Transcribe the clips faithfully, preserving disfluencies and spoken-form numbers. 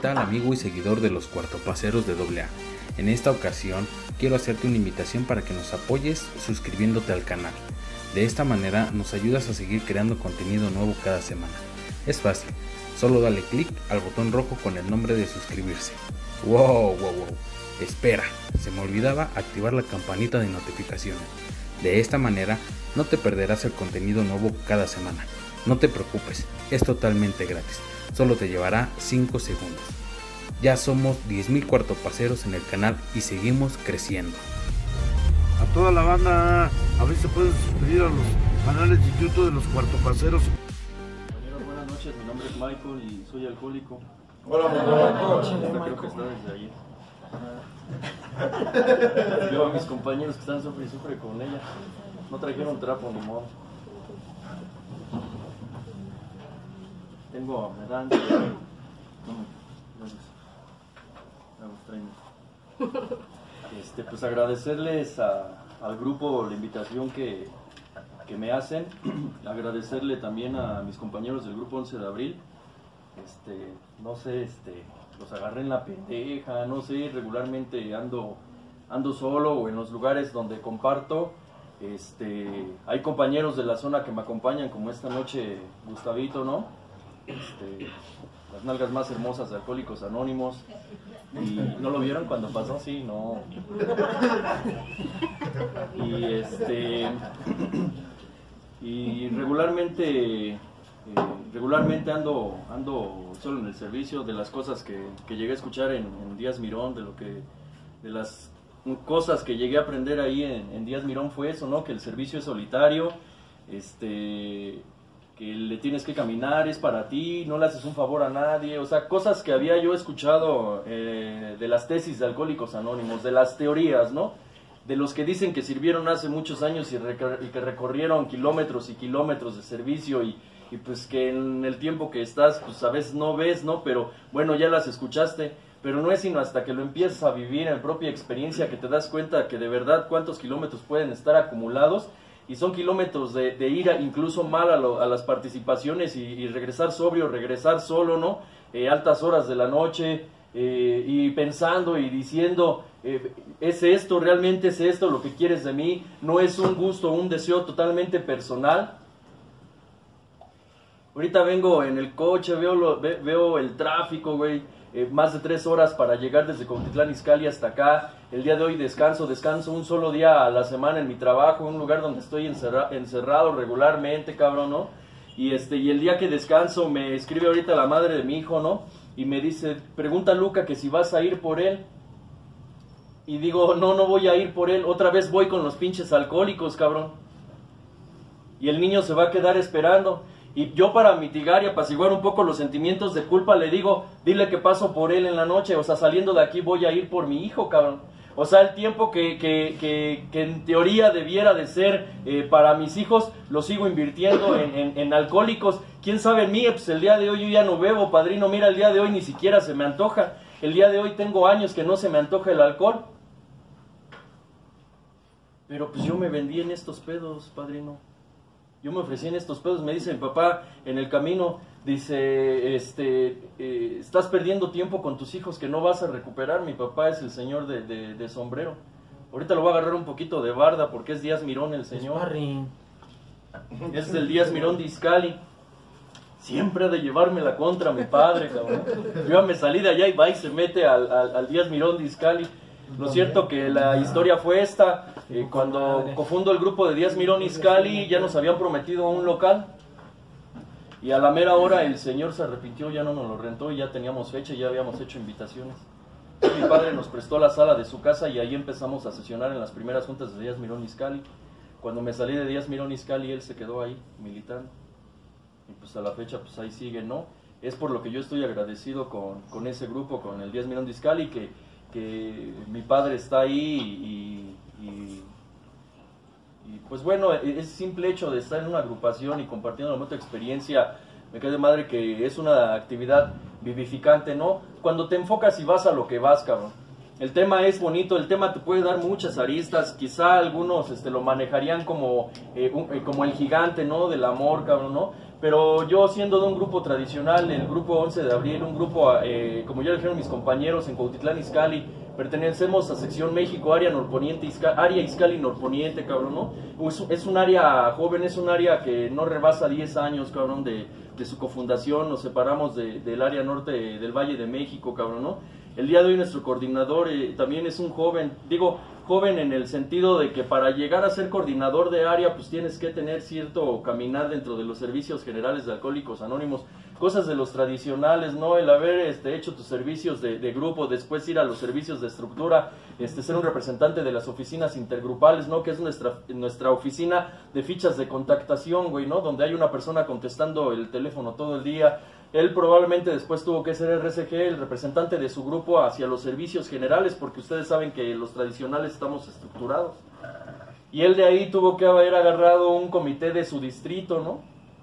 tal, amigo y seguidor de los cuartopaceros de doble A? En esta ocasión quiero hacerte una invitación para que nos apoyes suscribiéndote al canal. De esta manera nos ayudas a seguir creando contenido nuevo cada semana. Es fácil, solo dale clic al botón rojo con el nombre de suscribirse. Wow, wow, wow. Espera, se me olvidaba activar la campanita de notificaciones. De esta manera no te perderás el contenido nuevo cada semana. No te preocupes, es totalmente gratis, solo te llevará cinco segundos. Ya somos diez mil cuartopaceros en el canal y seguimos creciendo. A toda la banda, a ver si se pueden suscribir a los canales de YouTube de los cuartopaceros. Compañeros, buenas noches, mi nombre es Michael y soy alcohólico. Hola, Michael. Creo que está desde ayer. Veo a mis compañeros que están sufre y sufre con ella. No trajeron trapo ni modo. Tengo, me dan. No, gracias. Vamos, tráeme. Este, pues agradecerles a, al grupo la invitación que, que me hacen. Agradecerle también a mis compañeros del grupo once de abril. Este, no sé, este, los agarré en la pendeja, no sé, regularmente ando, ando solo o en los lugares donde comparto. Este, hay compañeros de la zona que me acompañan, como esta noche Gustavito, ¿no? Este, las nalgas más hermosas de Alcohólicos Anónimos. Y ¿no lo vieron cuando pasó? Sí, no. Y este y regularmente eh, regularmente ando ando solo en el servicio. De las cosas que, que llegué a escuchar en, en Díaz Mirón, de lo que de las cosas que llegué a aprender ahí en, en Díaz Mirón fue eso, ¿no? Que el servicio es solitario, este que le tienes que caminar, es para ti, no le haces un favor a nadie, o sea, cosas que había yo escuchado eh, de las tesis de Alcohólicos Anónimos, de las teorías, ¿no? De los que dicen que sirvieron hace muchos años y, y que recorrieron kilómetros y kilómetros de servicio y, y pues que en el tiempo que estás, pues a veces no ves, ¿no? Pero bueno, ya las escuchaste, pero no es sino hasta que lo empiezas a vivir en propia experiencia que te das cuenta que de verdad cuántos kilómetros pueden estar acumulados. Y son kilómetros de, de ir a, incluso mal a, lo, a las participaciones y, y regresar sobrio, regresar solo, ¿no? Eh, altas horas de la noche eh, y pensando y diciendo, eh, ¿es esto, realmente es esto lo que quieres de mí? ¿No es un gusto, un deseo totalmente personal? Ahorita vengo en el coche, veo, lo, ve, veo el tráfico, güey. Eh, más de tres horas para llegar desde Cuautitlán Izcalli hasta acá. El día de hoy descanso, descanso un solo día a la semana en mi trabajo, en un lugar donde estoy encerra encerrado regularmente, cabrón, ¿no? Y este y el día que descanso me escribe ahorita la madre de mi hijo, ¿no? Y me dice, pregunta a Luca que si vas a ir por él. Y digo, no, no voy a ir por él, otra vez voy con los pinches alcohólicos, cabrón. Y el niño se va a quedar esperando. Y yo, para mitigar y apaciguar un poco los sentimientos de culpa, le digo, dile que paso por él en la noche, o sea, saliendo de aquí voy a ir por mi hijo, cabrón. O sea, el tiempo que, que, que, que en teoría debiera de ser eh, para mis hijos, lo sigo invirtiendo en, en, en alcohólicos. ¿Quién sabe en mí? Pues el día de hoy yo ya no bebo, padrino, mira, el día de hoy ni siquiera se me antoja. El día de hoy tengo años que no se me antoja el alcohol. Pero pues yo me vendí en estos pedos, padrino. Yo me ofrecí en estos pedos, me dice mi papá en el camino, dice, este, eh, estás perdiendo tiempo con tus hijos que no vas a recuperar. Mi papá es el señor de, de, de sombrero. Ahorita lo voy a agarrar un poquito de barda porque es Díaz Mirón el señor. Es el Díaz Mirón de Izcalli. Siempre ha de llevarme la contra mi padre, cabrón. Yo ya me salí de allá y va y se mete al, al, al Díaz Mirón de Izcalli. Lo cierto que la historia fue esta, eh, cuando cofundo el grupo de Díaz Mirón Izcalli, ya nos habían prometido un local, y a la mera hora el señor se arrepintió, ya no nos lo rentó, y ya teníamos fecha, y ya habíamos hecho invitaciones. Mi padre nos prestó la sala de su casa, y ahí empezamos a sesionar en las primeras juntas de Díaz Mirón Izcalli. Cuando me salí de Díaz Mirón Izcalli, él se quedó ahí, militando, y pues a la fecha, pues ahí sigue, ¿no? Es por lo que yo estoy agradecido con, con ese grupo, con el Díaz Mirón Izcalli, que que mi padre está ahí y, y, y pues bueno, ese simple hecho de estar en una agrupación y compartiendo la otra experiencia, me cae de madre que es una actividad vivificante, ¿no? Cuando te enfocas y vas a lo que vas, cabrón. El tema es bonito, el tema te puede dar muchas aristas, quizá algunos este, lo manejarían como, eh, un, eh, como el gigante, ¿no? Del amor, cabrón, ¿no? Pero yo siendo de un grupo tradicional, el grupo once de abril, un grupo, eh, como ya dijeron mis compañeros, en Cuautitlán Izcalli, pertenecemos a sección México, área norponiente, Izca, área Izcalli norponiente, cabrón, ¿no? Es, es un área joven, es un área que no rebasa diez años, cabrón, de, de su cofundación. Nos separamos de, del área norte del Valle de México, cabrón, ¿no? El día de hoy nuestro coordinador eh, también es un joven, digo, joven en el sentido de que para llegar a ser coordinador de área, pues tienes que tener cierto caminar dentro de los servicios generales de Alcohólicos Anónimos, cosas de los tradicionales, ¿no? El haber este, hecho tus servicios de, de grupo, después ir a los servicios de estructura, este, ser un representante de las oficinas intergrupales, ¿no? Que es nuestra, nuestra oficina de fichas de contactación, güey, ¿no? Donde hay una persona contestando el teléfono todo el día. Él probablemente después tuvo que ser R C G, el representante de su grupo hacia los servicios generales, porque ustedes saben que los tradicionales estamos estructurados. Y él de ahí tuvo que haber agarrado un comité de su distrito, ¿no?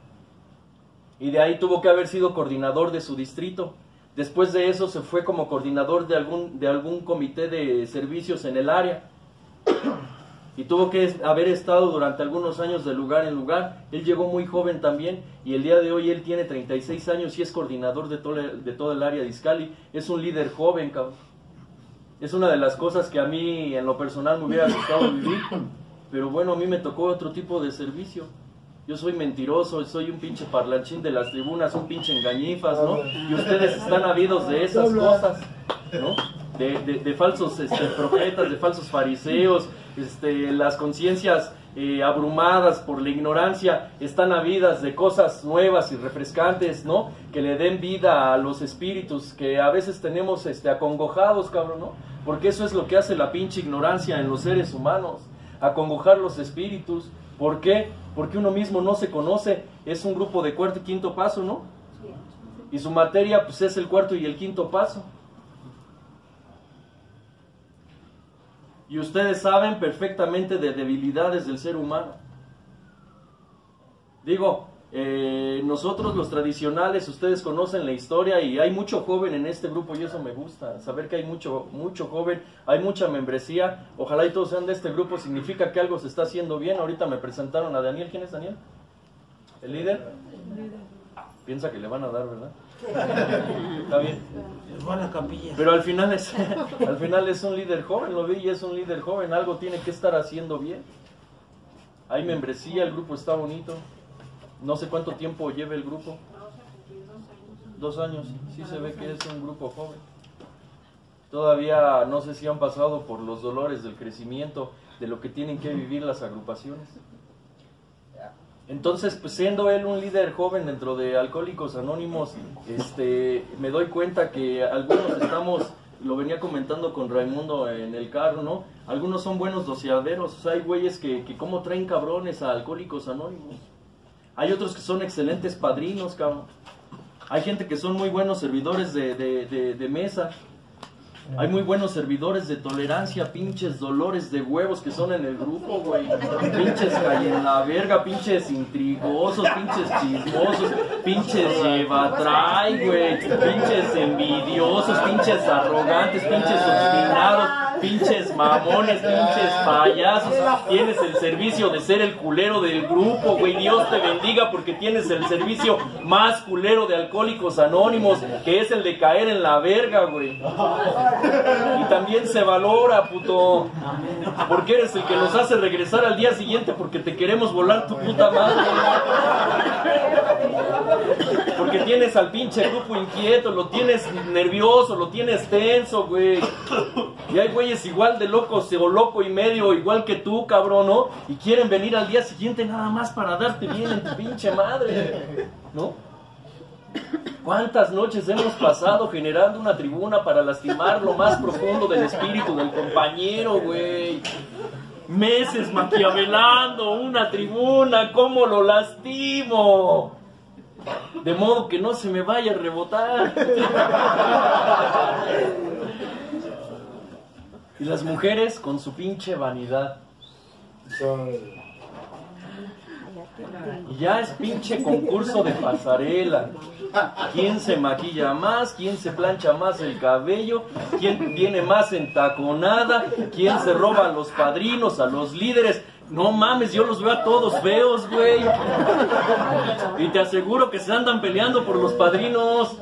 Y de ahí tuvo que haber sido coordinador de su distrito. Después de eso se fue como coordinador de algún, de algún comité de servicios en el área. Y tuvo que haber estado durante algunos años de lugar en lugar. Él llegó muy joven también, y el día de hoy él tiene treinta y seis años y es coordinador de todo, de todo el área de Izcalli. Es un líder joven, cabrón. Es una de las cosas que a mí en lo personal me hubiera gustado vivir, pero bueno, a mí me tocó otro tipo de servicio. Yo soy mentiroso, soy un pinche parlanchín de las tribunas, un pinche engañifas, ¿no? Y ustedes están habidos de esas cosas, ¿no? De, de, de falsos este, profetas, de falsos fariseos, este, las conciencias eh, abrumadas por la ignorancia están habidas de cosas nuevas y refrescantes, ¿no? Que le den vida a los espíritus que a veces tenemos este, acongojados, cabrón, ¿no? Porque eso es lo que hace la pinche ignorancia en los seres humanos, acongojar los espíritus. ¿Por qué? Porque uno mismo no se conoce. Es un grupo de cuarto y quinto paso, ¿no? Y su materia pues es el cuarto y el quinto paso. Y ustedes saben perfectamente de debilidades del ser humano. Digo, eh, nosotros los tradicionales, ustedes conocen la historia y hay mucho joven en este grupo y eso me gusta, saber que hay mucho, mucho joven, hay mucha membresía. Ojalá y todos sean de este grupo, significa que algo se está haciendo bien. Ahorita me presentaron a Daniel. ¿Quién es Daniel? ¿El líder? Piensa que le van a dar, ¿verdad? Está bien. Pero al final es al final es un líder joven, lo vi, y es un líder joven, algo tiene que estar haciendo bien. Hay membresía, el grupo está bonito. No sé cuánto tiempo lleva el grupo. Dos años, sí se ve que es un grupo joven. Todavía no sé si han pasado por los dolores del crecimiento, de lo que tienen que vivir las agrupaciones. Entonces, pues siendo él un líder joven dentro de Alcohólicos Anónimos, este, me doy cuenta que algunos estamos, lo venía comentando con Raimundo en el carro, ¿no? Algunos son buenos doceaderos, o sea, hay güeyes que, que como traen cabrones a Alcohólicos Anónimos. Hay otros que son excelentes padrinos, cabrón. Hay gente que son muy buenos servidores de, de, de, de mesa. Hay muy buenos servidores de tolerancia, pinches dolores de huevos que son en el grupo, güey. Pinches callen la verga, pinches intrigosos, pinches chismosos, pinches llevatray, güey. Pinches envidiosos, pinches arrogantes, pinches obstinados, pinches mamones, pinches payasos. Tienes el servicio de ser el culero del grupo, güey. Dios te bendiga porque tienes el servicio más culero de Alcohólicos Anónimos, que es el de caer en la verga, güey. Y también se valora, puto, porque eres el que nos hace regresar al día siguiente porque te queremos volar tu puta madre. Porque tienes al pinche grupo inquieto, lo tienes nervioso, lo tienes tenso, güey. Y hay güeyes igual de locos o loco y medio, igual que tú, cabrón, ¿no? Y quieren venir al día siguiente nada más para darte bien en tu pinche madre, ¿no? ¿Cuántas noches hemos pasado generando una tribuna para lastimar lo más profundo del espíritu del compañero, güey? Meses maquiavelando una tribuna, ¿cómo lo lastimo? De modo que no se me vaya a rebotar. Y las mujeres con su pinche vanidad. Y ya es pinche concurso de pasarela. ¿Quién se maquilla más? ¿Quién se plancha más el cabello? ¿Quién tiene más entaconada? ¿Quién se roba a los padrinos, a los líderes? No mames, yo los veo a todos feos, güey. Y te aseguro que se andan peleando por los padrinos.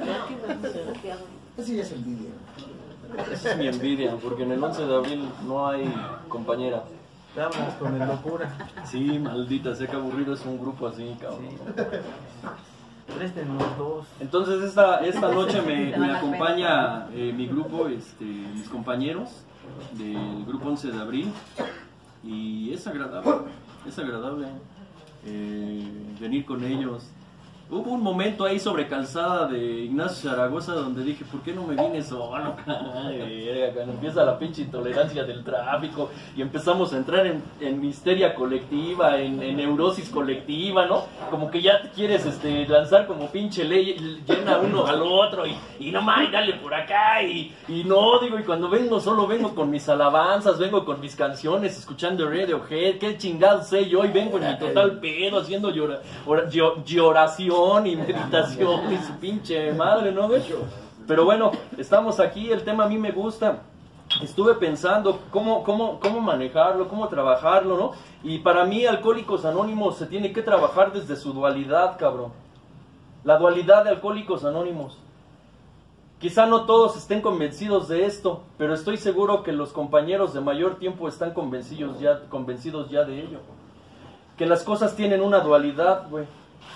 Eso ya es envidia. Esa es mi envidia, porque en el once de abril no hay compañera. Estamos con el locura. Sí, maldita sea, que aburrido es un grupo así, cabrón. Presten los dos. Entonces esta, esta noche me, me acompaña eh, mi grupo, este, mis compañeros del grupo once de abril. Y es agradable, es agradable eh, venir con ellos. Hubo un momento ahí sobre Calzada de Ignacio Zaragoza donde dije, ¿por qué no me vine solo? Cuando empieza la pinche intolerancia del tráfico y empezamos a entrar en, en histeria colectiva, en, en neurosis colectiva, ¿no? Como que ya te quieres este, lanzar como pinche ley, llena uno al otro y, y no más, dale por acá y, y no, digo, y cuando vengo solo vengo con mis alabanzas, vengo con mis canciones, escuchando Radiohead, qué chingados sé yo, y vengo en mi total pedo haciendo llora, ora, llor, lloración y meditación y su pinche madre, ¿no, güey? Pero bueno, estamos aquí, el tema a mí me gusta. Estuve pensando cómo, cómo, cómo manejarlo, cómo trabajarlo, ¿no? Y para mí, Alcohólicos Anónimos se tiene que trabajar desde su dualidad, cabrón. La dualidad de Alcohólicos Anónimos. Quizá no todos estén convencidos de esto, pero estoy seguro que los compañeros de mayor tiempo están convencidos ya, convencidos ya de ello. Que las cosas tienen una dualidad, güey.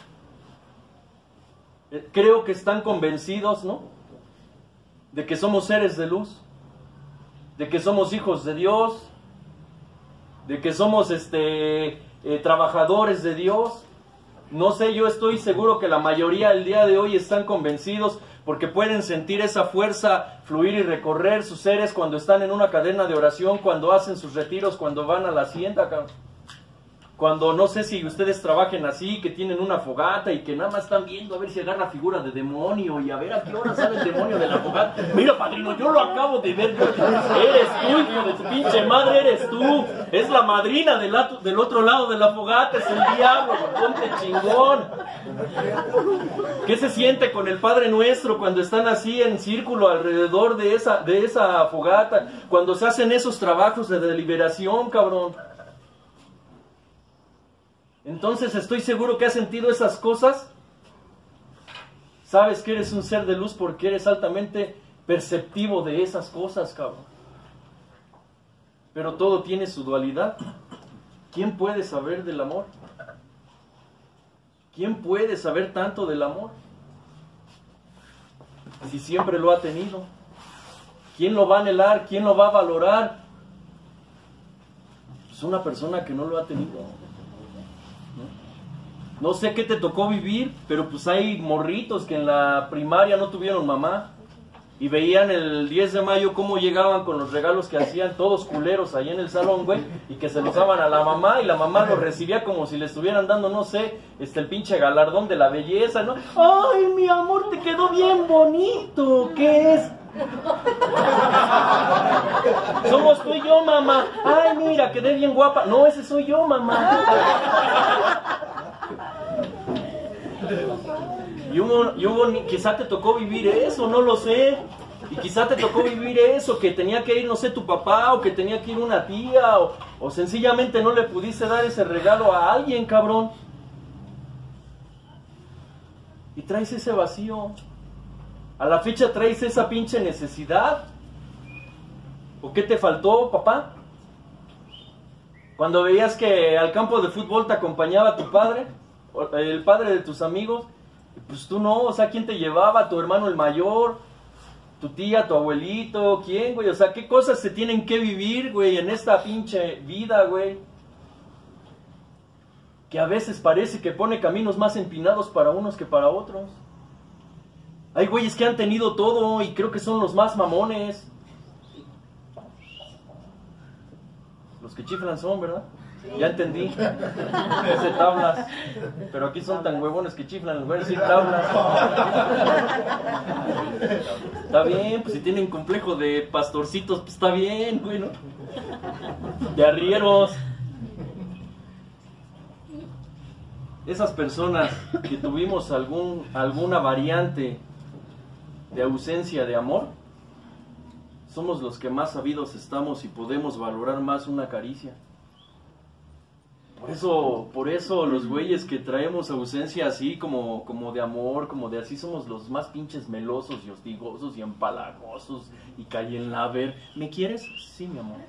Creo que están convencidos, ¿no? De que somos seres de luz, de que somos hijos de Dios, de que somos este, eh, trabajadores de Dios. No sé, yo estoy seguro que la mayoría el día de hoy están convencidos porque pueden sentir esa fuerza fluir y recorrer sus seres cuando están en una cadena de oración, cuando hacen sus retiros, cuando van a la hacienda, cabrón. Cuando no sé si ustedes trabajen así, que tienen una fogata y que nada más están viendo a ver si agarra figura de demonio y a ver a qué hora sale el demonio de la fogata. Mira, padrino, yo lo acabo de ver. Eres tú, hijo de tu pinche madre, eres tú. Es la madrina del, del otro lado de la fogata, es el diablo, ponte chingón. ¿Qué se siente con el Padre Nuestro cuando están así en círculo alrededor de esa, de esa fogata? Cuando se hacen esos trabajos de deliberación, cabrón. Entonces estoy seguro que has sentido esas cosas. Sabes que eres un ser de luz porque eres altamente perceptivo de esas cosas, cabrón. Pero todo tiene su dualidad. ¿Quién puede saber del amor? ¿Quién puede saber tanto del amor? Si siempre lo ha tenido. ¿Quién lo va a anhelar? ¿Quién lo va a valorar? Pues una persona que no lo ha tenido. No sé qué te tocó vivir, pero pues hay morritos que en la primaria no tuvieron mamá y veían el diez de mayo cómo llegaban con los regalos que hacían todos culeros ahí en el salón, güey, y que se los daban a la mamá y la mamá los recibía como si le estuvieran dando, no sé, este el pinche galardón de la belleza, ¿no? ¡Ay, mi amor, te quedó bien bonito! ¿Qué es? Somos tú y yo, mamá. Ay, mira, quedé bien guapa. No, ese soy yo, mamá. Y hubo, y hubo, quizá te tocó vivir eso, no lo sé. Y quizá te tocó vivir eso, que tenía que ir, no sé, tu papá, o que tenía que ir una tía, o, o sencillamente no le pudiste dar ese regalo a alguien, cabrón. Y traes ese vacío. A la fecha traes esa pinche necesidad. ¿O qué te faltó, papá? Cuando veías que al campo de fútbol te acompañaba tu padre, el padre de tus amigos, pues tú no, o sea, ¿quién te llevaba? ¿Tu hermano el mayor? ¿Tu tía, tu abuelito? ¿Quién, güey? O sea, ¿qué cosas se tienen que vivir, güey, en esta pinche vida, güey? Que a veces parece que pone caminos más empinados para unos que para otros. Hay güeyes que han tenido todo y creo que son los más mamones. Los que chiflan son, ¿verdad? Ya entendí. Es de tablas. Pero aquí son tan huevones que chiflan en lugar de decir tablas. Está bien, pues si tienen complejo de pastorcitos, pues está bien, güey, ¿no? De arrieros. esas personas que tuvimos algún, alguna variante de ausencia de amor, somos los que más sabidos estamos y podemos valorar más una caricia. Por eso, por eso los güeyes que traemos ausencia así como, como de amor, como de así, somos los más pinches melosos y hostigosos y empalagosos y caen la ver. ¿Me quieres? Sí, mi amor.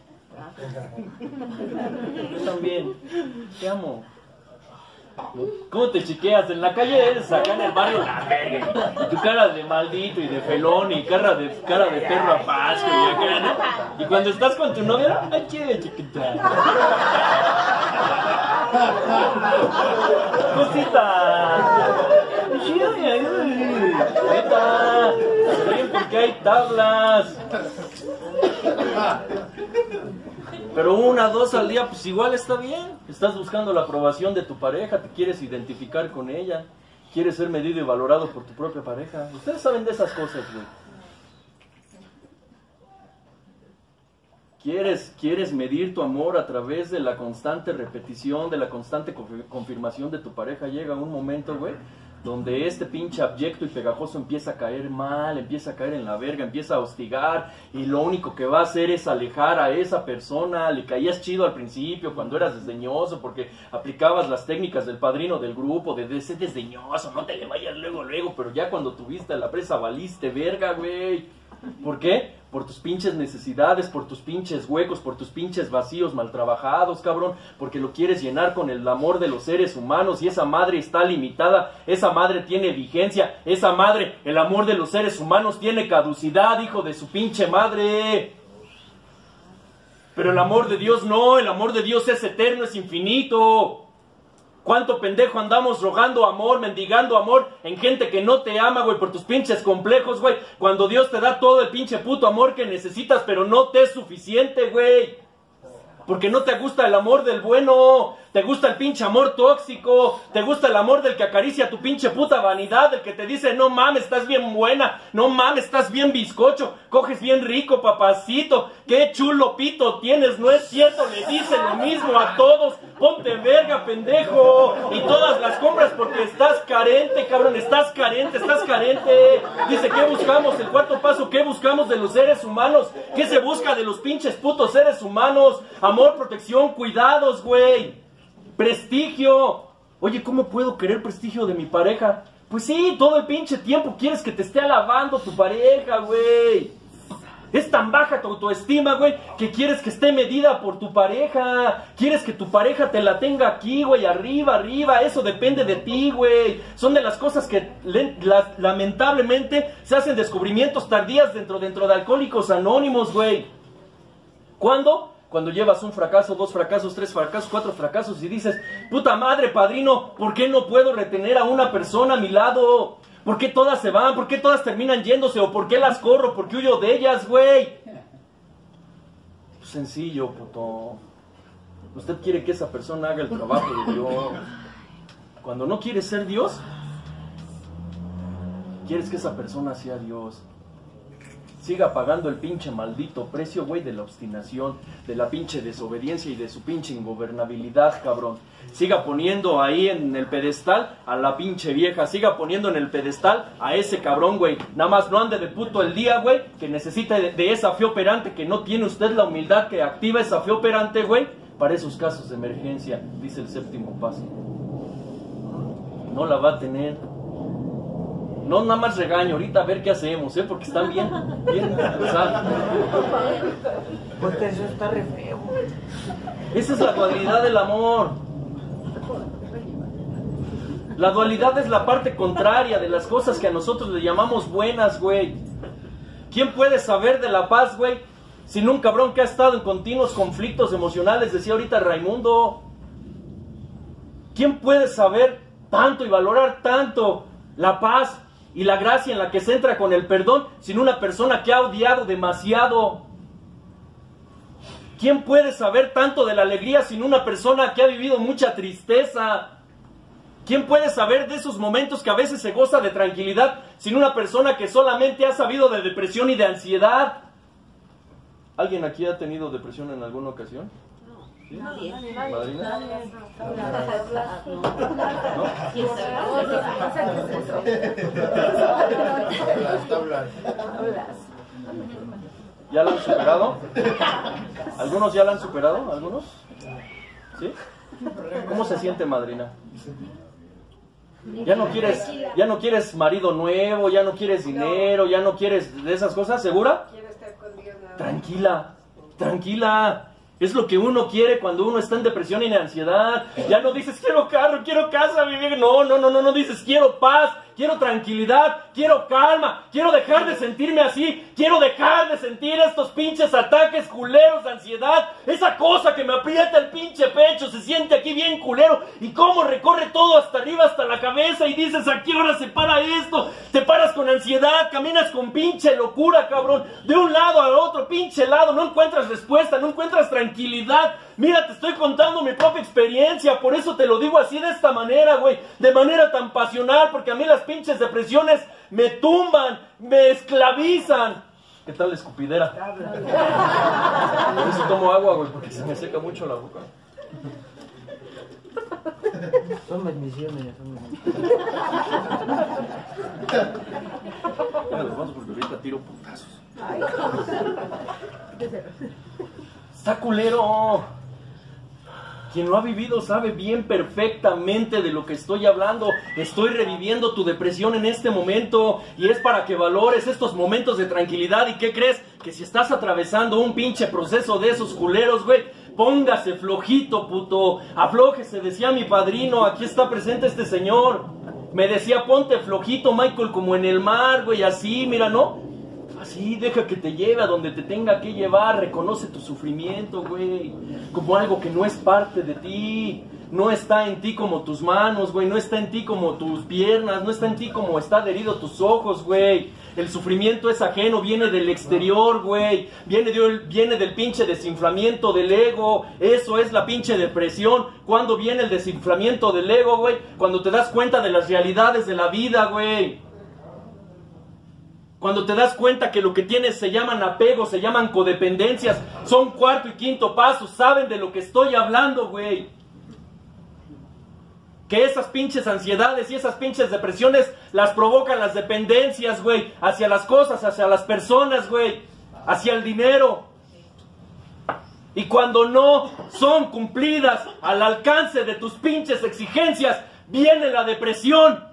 Yo también. Te amo. ¿Cómo te chiqueas? En la calle eres acá en el barrio la verga. Y tu cara de maldito y de felón y cara de, cara de perro apasco y acá, ¿no? Y cuando estás con tu novia, ay, qué chiquita. Cosita. Neta. Bien, porque hay tablas. Pero una, dos al día, pues igual está bien. Estás buscando la aprobación de tu pareja, te quieres identificar con ella, quieres ser medido y valorado por tu propia pareja. Ustedes saben de esas cosas, güey. Quieres, quieres medir tu amor a través de la constante repetición, de la constante confirmación de tu pareja. Llega un momento, güey, donde este pinche abyecto y pegajoso empieza a caer mal, empieza a caer en la verga, empieza a hostigar, y lo único que va a hacer es alejar a esa persona. Le caías chido al principio cuando eras desdeñoso porque aplicabas las técnicas del padrino del grupo, de, de ser desdeñoso, no te le vayas luego, luego, pero ya cuando tuviste a la presa valiste verga, güey. ¿Por qué? Por tus pinches necesidades, por tus pinches huecos, por tus pinches vacíos mal trabajados, cabrón, porque lo quieres llenar con el amor de los seres humanos y esa madre está limitada, esa madre tiene vigencia, esa madre, el amor de los seres humanos tiene caducidad, hijo de su pinche madre. Pero el amor de Dios no, el amor de Dios es eterno, es infinito. ¿Cuánto pendejo andamos rogando amor, mendigando amor en gente que no te ama, güey, por tus pinches complejos, güey? Cuando Dios te da todo el pinche puto amor que necesitas, pero no te es suficiente, güey. Porque no te gusta el amor del bueno, te gusta el pinche amor tóxico, te gusta el amor del que acaricia tu pinche puta vanidad, del que te dice, no mames, estás bien buena, no mames, estás bien bizcocho, coges bien rico, papacito, qué chulo pito tienes, no es cierto, le dice lo mismo a todos, ponte verga, pendejo, y todas las compras porque estás carente, cabrón, estás carente, estás carente. Dice, ¿qué buscamos? El cuarto paso, ¿qué buscamos de los seres humanos? ¿Qué se busca de los pinches putos seres humanos? Amor, protección, cuidados, güey. Prestigio. Oye, ¿cómo puedo querer prestigio de mi pareja? Pues sí, todo el pinche tiempo quieres que te esté alabando tu pareja, güey. Es tan baja tu autoestima, güey, que quieres que esté medida por tu pareja. Quieres que tu pareja te la tenga aquí, güey, arriba, arriba. Eso depende de ti, güey. Son de las cosas que las, lamentablemente se hacen descubrimientos tardías dentro, dentro de Alcohólicos Anónimos, güey. ¿Cuándo? Cuando llevas un fracaso, dos fracasos, tres fracasos, cuatro fracasos y dices, puta madre, padrino, ¿por qué no puedo retener a una persona a mi lado? ¿Por qué todas se van? ¿Por qué todas terminan yéndose? ¿O por qué las corro? ¿Por qué huyo de ellas, güey? Sencillo, puto. Usted quiere que esa persona haga el trabajo de Dios. Cuando no quieres ser Dios, quieres que esa persona sea Dios. Siga pagando el pinche maldito precio, güey, de la obstinación, de la pinche desobediencia y de su pinche ingobernabilidad, cabrón. Siga poniendo ahí en el pedestal a la pinche vieja. Siga poniendo en el pedestal a ese cabrón, güey. Nada más no ande de puto el día, güey, que necesita de, de esa fe operante, que no tiene usted la humildad que activa esa fe operante, güey, para esos casos de emergencia, dice el séptimo paso. No la va a tener. No, nada más regaño, ahorita a ver qué hacemos, ¿eh? Porque están bien, bien, o sea, Porque eso está re feo. esa es la dualidad del amor. La dualidad es la parte contraria de las cosas que a nosotros le llamamos buenas, güey. ¿Quién puede saber de la paz, güey, sin un cabrón que ha estado en continuos conflictos emocionales? Decía ahorita Raimundo. ¿Quién puede saber tanto y valorar tanto la paz y la gracia en la que se entra con el perdón sin una persona que ha odiado demasiado? ¿Quién puede saber tanto de la alegría sin una persona que ha vivido mucha tristeza? ¿Quién puede saber de esos momentos que a veces se goza de tranquilidad sin una persona que solamente ha sabido de depresión y de ansiedad? ¿Alguien aquí ha tenido depresión en alguna ocasión? ¿Madrina? ¿Ya la han superado? ¿Algunos ya la han superado? ¿Algunos? ¿Sí? ¿Cómo se siente, madrina? ¿Ya no quieres, ya no quieres marido nuevo, ya no quieres dinero, ya no quieres de esas cosas? ¿Segura? Tranquila, tranquila. Es lo que uno quiere cuando uno está en depresión y en ansiedad. Ya no dices, quiero carro, quiero casa, vivir. No, no, no, no, no dices, quiero paz, quiero tranquilidad, quiero calma, quiero dejar de sentirme así, quiero dejar de sentir estos pinches ataques culeros de ansiedad. Esa cosa que me aprieta el pinche pecho, se siente aquí bien culero. Y cómo recorre todo hasta arriba, hasta la cabeza. Y dices, ¿a qué hora se para esto? Te paras con ansiedad, caminas con pinche locura, cabrón. De un lado al otro, pinche lado, no encuentras respuesta, no encuentras tranquilidad. Tranquilidad. Mira, te estoy contando mi propia experiencia, por eso te lo digo así de esta manera, güey, de manera tan pasional, porque a mí las pinches depresiones me tumban, me esclavizan. ¿Qué tal la escupidera? Por eso tomo agua, güey, porque se me seca mucho la boca. Son bendiciones, son bendiciones. Déjame los vasos porque ahorita tiro putazos. Está culero. Quien lo ha vivido sabe bien perfectamente de lo que estoy hablando. Estoy reviviendo tu depresión en este momento y es para que valores estos momentos de tranquilidad. ¿Y qué crees? Que si estás atravesando un pinche proceso de esos culeros, güey, póngase flojito, puto. Aflójese, decía mi padrino. Aquí está presente este señor. Me decía, ponte flojito, Michael, como en el mar, güey, así, mira, ¿no? Así, deja que te lleve a donde te tenga que llevar. Reconoce tu sufrimiento, güey, como algo que no es parte de ti. No está en ti como tus manos, güey. No está en ti como tus piernas. No está en ti como está adherido tus ojos, güey. El sufrimiento es ajeno, viene del exterior, güey. Viene, de, viene del pinche desinflamiento del ego. Eso es la pinche depresión. ¿Cuándo viene el desinflamiento del ego, güey? Cuando te das cuenta de las realidades de la vida, güey. Cuando te das cuenta que lo que tienes se llaman apegos, se llaman codependencias, son cuarto y quinto paso, saben de lo que estoy hablando, güey. Que esas pinches ansiedades y esas pinches depresiones las provocan las dependencias, güey, hacia las cosas, hacia las personas, güey, hacia el dinero. Y cuando no son cumplidas al alcance de tus pinches exigencias, viene la depresión.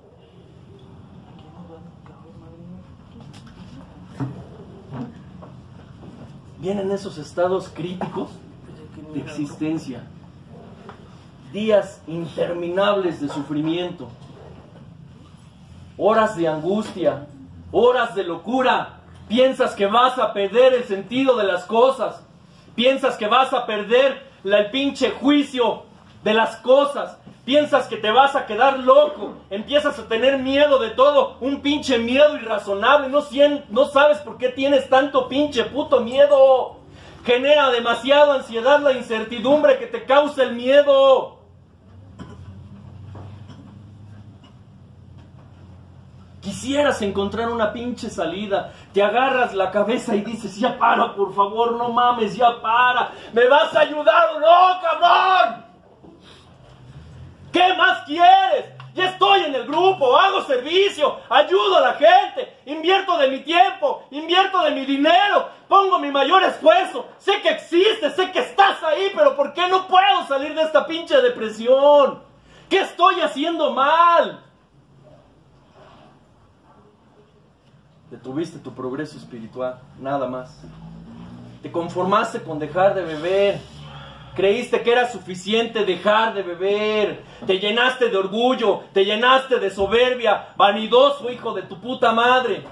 Vienen esos estados críticos de existencia. Días interminables de sufrimiento. Horas de angustia. Horas de locura. Piensas que vas a perder el sentido de las cosas. Piensas que vas a perder la, el pinche juicio de las cosas. Piensas que te vas a quedar loco. Empiezas a tener miedo de todo. Un pinche miedo irrazonable. No, no sabes por qué tienes tanto pinche puto miedo. Genera demasiada ansiedad la incertidumbre que te causa el miedo. Quisieras encontrar una pinche salida. Te agarras la cabeza y dices, ya para, por favor, no mames, ya para. ¿Me vas a ayudar o no, cabrón? ¿Qué más quieres? Ya estoy en el grupo, hago servicio, ayudo a la gente, invierto de mi tiempo, invierto de mi dinero, pongo mi mayor esfuerzo. Sé que existes, sé que estás ahí, pero ¿por qué no puedo salir de esta pinche depresión? ¿Qué estoy haciendo mal? Detuviste tu progreso espiritual, nada más. Te conformaste con dejar de beber. Creíste que era suficiente dejar de beber. Te llenaste de orgullo, te llenaste de soberbia. Vanidoso, hijo de tu puta madre.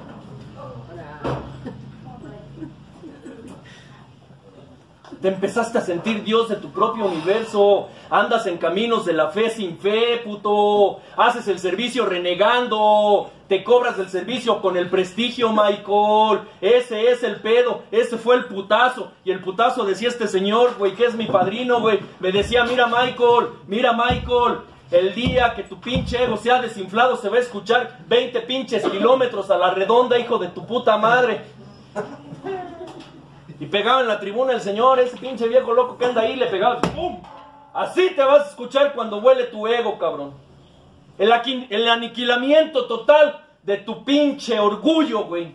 Te empezaste a sentir Dios de tu propio universo. Andas en caminos de la fe sin fe, puto. Haces el servicio renegando. Te cobras del servicio con el prestigio, Michael. Ese es el pedo. Ese fue el putazo. Y el putazo decía este señor, güey, que es mi padrino, güey. Me decía, mira, Michael, mira, Michael. El día que tu pinche ego sea desinflado se va a escuchar veinte pinches kilómetros a la redonda, hijo de tu puta madre. Y pegaba en la tribuna el señor, ese pinche viejo loco que anda ahí, le pegaba, ¡pum! Así te vas a escuchar cuando huele tu ego, cabrón. El, aquí, el aniquilamiento total de tu pinche orgullo, güey.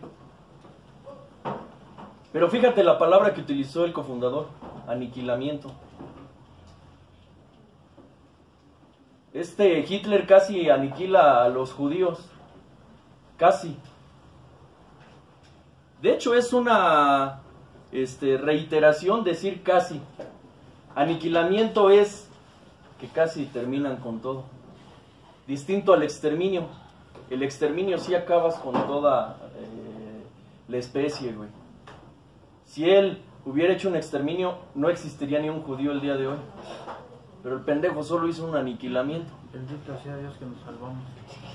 Pero fíjate la palabra que utilizó el cofundador, aniquilamiento. Este Hitler casi aniquila a los judíos. Casi. De hecho es una este, reiteración decir casi. Aniquilamiento es que casi terminan con todo. Distinto al exterminio. El exterminio sí acabas con toda eh, la especie, güey. Si él hubiera hecho un exterminio, no existiría ni un judío el día de hoy. Pero el pendejo solo hizo un aniquilamiento. Bendito sea Dios que nos salvamos.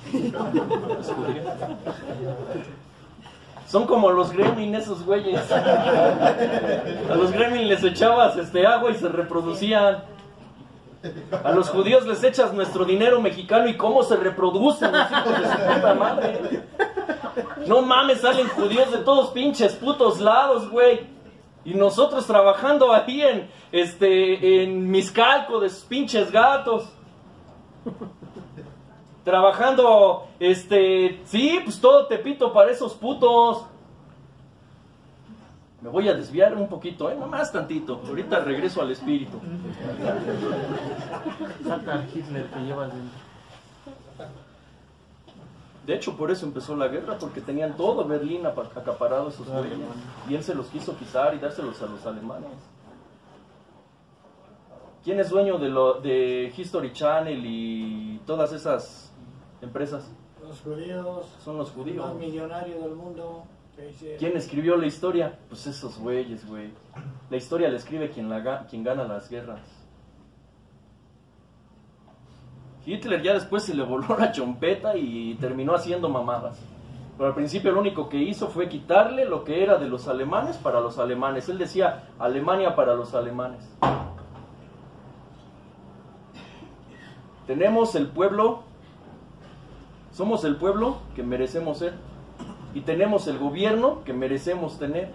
Son como los gremlins esos güeyes. A los gremlins les echabas este agua y se reproducían. A los judíos les echas nuestro dinero mexicano y cómo se reproducen los hijos de su puta madre. No mames, salen judíos de todos pinches putos lados, güey. Y nosotros trabajando ahí en, este, en Miscalco de sus pinches gatos. Trabajando, este, sí, pues todo Tepito para esos putos. Me voy a desviar un poquito, ¿eh? Nomás tantito. Ahorita regreso al espíritu. Saca al Hitler que llevas dentro. De hecho, por eso empezó la guerra, porque tenían todo Berlín acaparado esos güeyes. Y él se los quiso quitar y dárselos a los alemanes. ¿Quién es dueño de, lo, de History Channel y todas esas empresas? Los judíos. Son los judíos. El más millonario del mundo. ¿Quién escribió la historia? Pues esos güeyes, güey. La historia la escribe quien, la, quien gana las guerras. Hitler ya después se le voló la chompeta y terminó haciendo mamadas. Pero al principio lo único que hizo fue quitarle lo que era de los alemanes para los alemanes. Él decía Alemania para los alemanes. Tenemos el pueblo, somos el pueblo que merecemos ser. Y tenemos el gobierno que merecemos tener.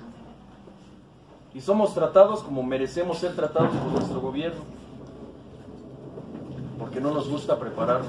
Y somos tratados como merecemos ser tratados por nuestro gobierno. Porque no nos gusta prepararnos.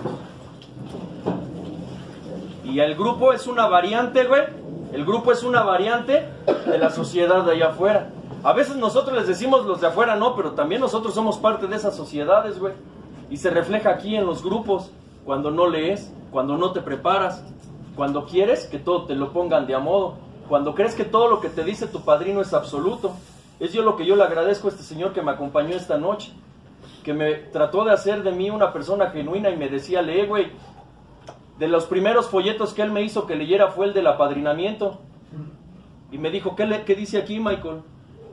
Y el grupo es una variante, güey. El grupo es una variante de la sociedad de allá afuera. A veces nosotros les decimos los de afuera no, pero también nosotros somos parte de esas sociedades, güey. Y se refleja aquí en los grupos, cuando no lees, cuando no te preparas, cuando quieres que todo te lo pongan de a modo, cuando crees que todo lo que te dice tu padrino es absoluto. Es yo lo que yo le agradezco a este señor que me acompañó esta noche, que me trató de hacer de mí una persona genuina y me decía, lee, güey. De los primeros folletos que él me hizo que leyera fue el del apadrinamiento. Y me dijo, ¿qué, le, qué dice aquí, Michael?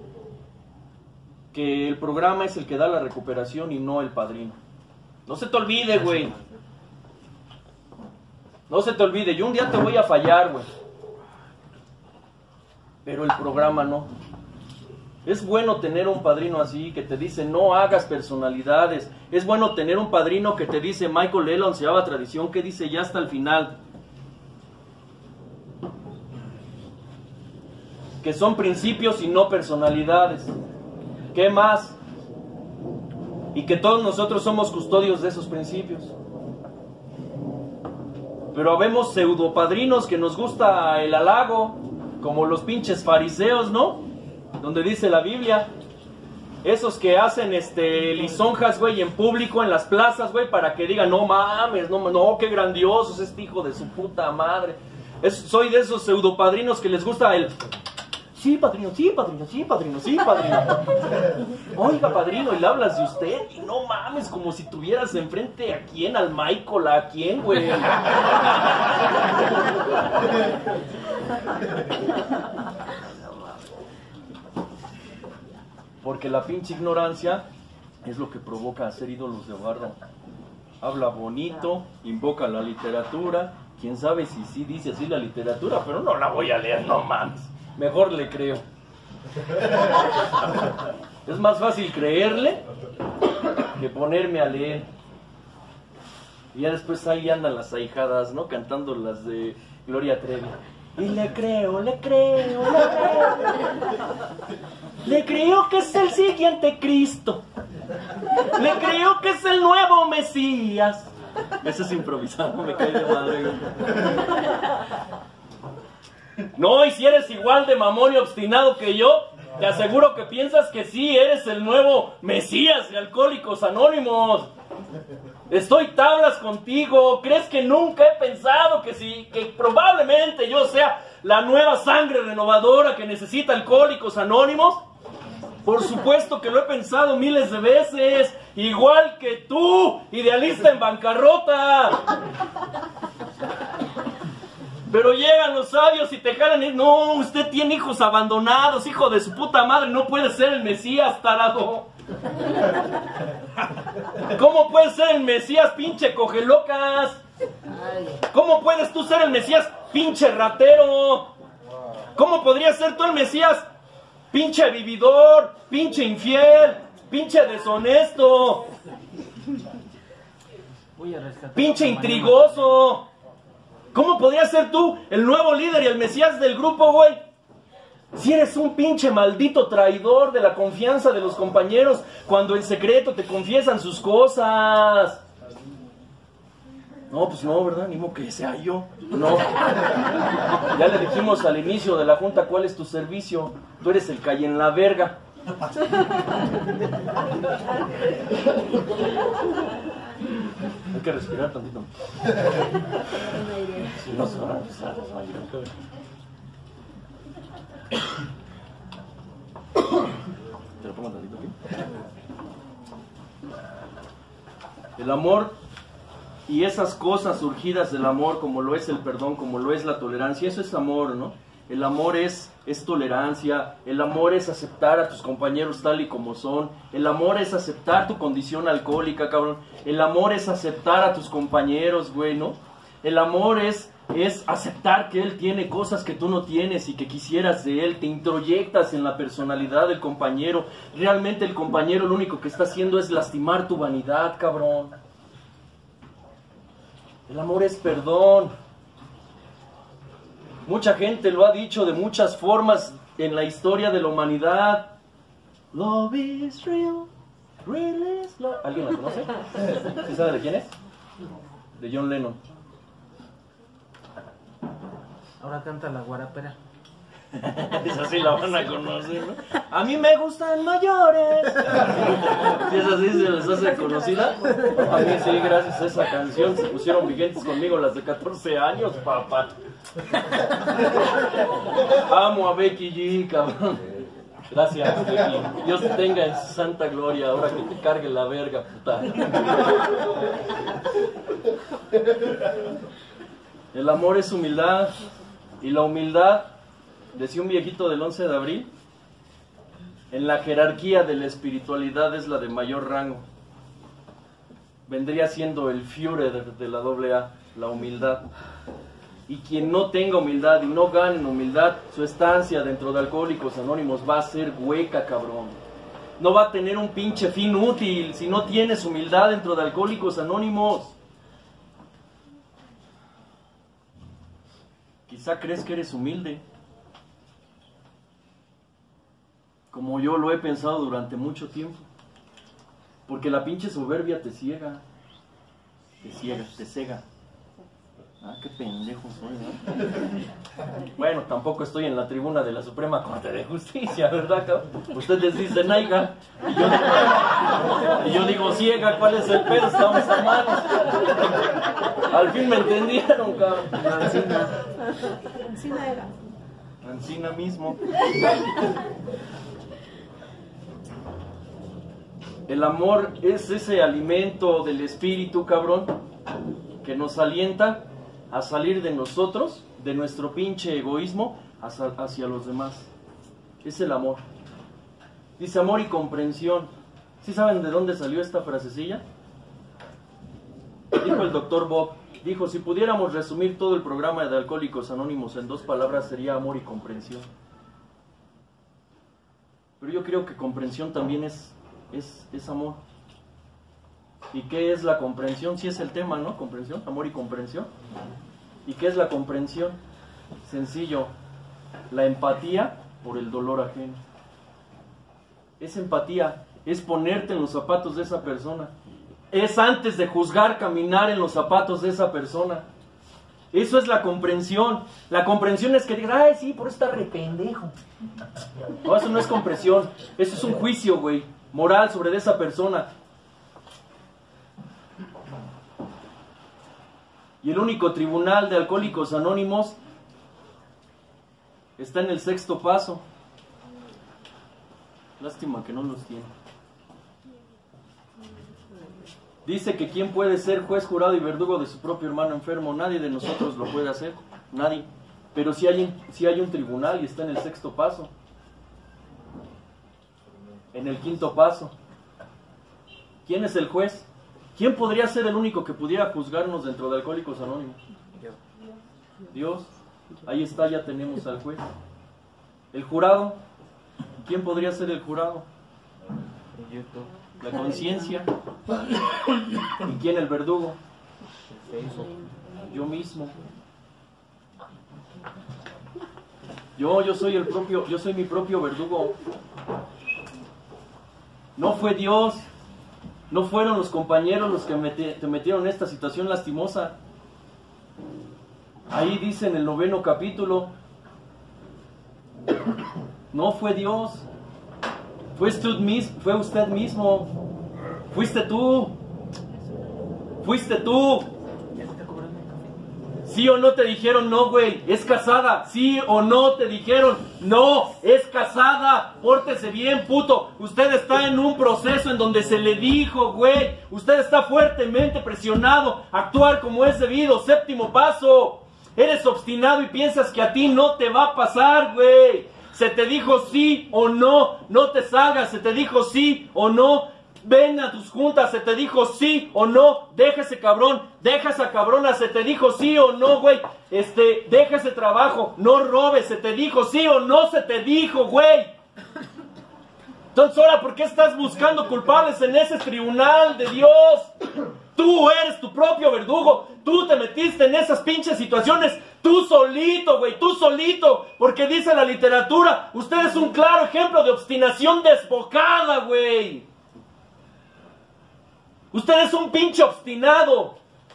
Que el programa es el que da la recuperación y no el padrino. No se te olvide, güey. No se te olvide, yo un día te voy a fallar, güey. Pero el programa no. Es bueno tener un padrino así, que te dice, no hagas personalidades. Es bueno tener un padrino que te dice, Michael, lee la onceava tradición, que dice ya hasta el final. Que son principios y no personalidades. ¿Qué más? Y que todos nosotros somos custodios de esos principios. Pero vemos pseudopadrinos que nos gusta el halago, como los pinches fariseos, ¿no? Donde dice la Biblia, esos que hacen este lisonjas, güey, en público, en las plazas, güey, para que digan, no mames, no, no, qué grandioso es este hijo de su puta madre. Es, soy de esos pseudopadrinos que les gusta el... Sí, padrino, sí, padrino, sí, padrino, sí, padrino. Oiga, padrino, y le hablas de usted, y no mames, como si tuvieras enfrente a quién, al Michael, a quién, güey. Porque la pinche ignorancia es lo que provoca hacer ídolos de barro. Habla bonito, invoca la literatura, quién sabe si sí dice así la literatura, pero no la voy a leer, no mames. Mejor le creo. Es más fácil creerle que ponerme a leer. Y ya después ahí andan las ahijadas, ¿no? Cantando las de Gloria Trevi. Y le creo, le creo, le creo. Le creo que es el siguiente Cristo. Le creo que es el nuevo Mesías. Eso es improvisado, me cae de madre. No, y si eres igual de mamón y obstinado que yo, te aseguro que piensas que sí, eres el nuevo Mesías de Alcohólicos Anónimos. Estoy tablas contigo. ¿Crees que nunca he pensado que sí, que probablemente yo sea la nueva sangre renovadora que necesita Alcohólicos Anónimos? Por supuesto que lo he pensado miles de veces. Igual que tú, idealista en bancarrota. Pero llegan los sabios y te jalan y no, usted tiene hijos abandonados, hijo de su puta madre, no puede ser el Mesías, tarado. ¿Cómo puedes ser el Mesías, pinche cogelocas? ¿Cómo puedes tú ser el Mesías, pinche ratero? ¿Cómo podrías ser tú el Mesías, pinche vividor, pinche infiel, pinche deshonesto, Voy a rescatar pinche a intrigoso? ¿Cómo podrías ser tú el nuevo líder y el Mesías del grupo, güey? Si eres un pinche maldito traidor de la confianza de los compañeros cuando en secreto te confiesan sus cosas. No, pues no, ¿verdad? Ni modo que sea yo. No. Ya le dijimos al inicio de la junta cuál es tu servicio. Tú eres el calle en la verga. Hay que respirar tantito. Si no se van a empezar, se van a ir. Te lo pongo tantito aquí. El amor y esas cosas surgidas del amor, como lo es el perdón, como lo es la tolerancia, eso es amor, ¿no? El amor es, es tolerancia, el amor es aceptar a tus compañeros tal y como son, el amor es aceptar tu condición alcohólica, cabrón, el amor es aceptar a tus compañeros, güey, ¿no? El amor es, es aceptar que él tiene cosas que tú no tienes y que quisieras de él, te introyectas en la personalidad del compañero, realmente el compañero lo único que está haciendo es lastimar tu vanidad, cabrón. El amor es perdón. Mucha gente lo ha dicho de muchas formas en la historia de la humanidad. Love is real, real is love. ¿Alguien la conoce? ¿Sí sabe de quién es? De John Lennon. Ahora canta la guarapera. Esa sí la van a conocer, ¿no? A mí me gustan mayores. ¿Sí esa sí se les hace conocida? A mí sí, gracias a esa canción se pusieron vigentes conmigo las de catorce años, papá. Amo a Becky G, cabrón. Gracias, Becky. Dios te tenga en su santa gloria ahora que te cargue la verga, puta. El amor es humildad. Y la humildad, decía un viejito del once de abril, en la jerarquía de la espiritualidad es la de mayor rango. Vendría siendo el Führer de la doble A, la humildad. Y quien no tenga humildad y no gane en humildad, su estancia dentro de Alcohólicos Anónimos va a ser hueca, cabrón. No va a tener un pinche fin útil si no tienes humildad dentro de Alcohólicos Anónimos. Quizá crees que eres humilde, como yo lo he pensado durante mucho tiempo, porque la pinche soberbia te ciega, te ciega, te cega. Ah, qué pendejo soy, ¿no? Bueno, tampoco estoy en la tribuna de la Suprema Corte de Justicia, ¿verdad, cabrón? Ustedes dicen naiga, y yo, y yo digo ciega, ¿cuál es el pedo? Estamos a manos. Al fin me entendieron, cabrón. Ancina. Ancina era. Ancina mismo. El amor es ese alimento del espíritu, cabrón, que nos alienta a salir de nosotros, de nuestro pinche egoísmo, hacia, hacia los demás. Es el amor. Dice amor y comprensión. ¿Sí saben de dónde salió esta frasecilla? Dijo el doctor Bob. Dijo, si pudiéramos resumir todo el programa de Alcohólicos Anónimos en dos palabras, sería amor y comprensión. Pero yo creo que comprensión también es, es, es amor. ¿Y qué es la comprensión? Sí es el tema, ¿no? Comprensión, amor y comprensión. ¿Y qué es la comprensión? Sencillo. La empatía por el dolor ajeno. Es empatía, es ponerte en los zapatos de esa persona. Es antes de juzgar, caminar en los zapatos de esa persona. Eso es la comprensión. La comprensión es que digas, ay, sí, por eso está re pendejo. No, eso no es comprensión. Eso es un juicio, güey, moral sobre de esa persona. Y el único tribunal de Alcohólicos Anónimos está en el sexto paso. Lástima que no los tiene. Dice que quién puede ser juez, jurado y verdugo de su propio hermano enfermo. Nadie de nosotros lo puede hacer. Nadie. Pero sí hay, sí hay un tribunal y está en el sexto paso. En el quinto paso. ¿Quién es el juez? ¿Quién podría ser el único que pudiera juzgarnos dentro de Alcohólicos Anónimos? Dios. Ahí está, ya tenemos al juez. El jurado. ¿Quién podría ser el jurado? La conciencia. ¿Y quién el verdugo? Yo mismo. Yo, yo soy el propio, yo soy mi propio verdugo. No fue Dios, no fueron los compañeros los que meti- te metieron en esta situación lastimosa. Ahí dice en el noveno capítulo, no fue Dios, fue usted mismo, fue usted mismo, fuiste tú, fuiste tú. ¿Sí o no te dijeron no, güey? Es casada. ¿Sí o no te dijeron no? Es casada. Pórtese bien, puto. Usted está en un proceso en donde se le dijo, güey. Usted está fuertemente presionado a actuar como es debido. Séptimo paso. Eres obstinado y piensas que a ti no te va a pasar, güey. Se te dijo sí o no. No te salgas. Se te dijo sí o no. Ven a tus juntas, se te dijo sí o no, deja ese cabrón, deja esa cabrona, se te dijo sí o no, güey, este, deja ese trabajo, no robes, se te dijo sí o no, se te dijo, güey. Entonces ahora, ¿por qué estás buscando culpables en ese tribunal de Dios? Tú eres tu propio verdugo, tú te metiste en esas pinches situaciones, tú solito, güey, tú solito, porque dice la literatura, usted es un claro ejemplo de obstinación desbocada, güey. Usted es un pinche obstinado.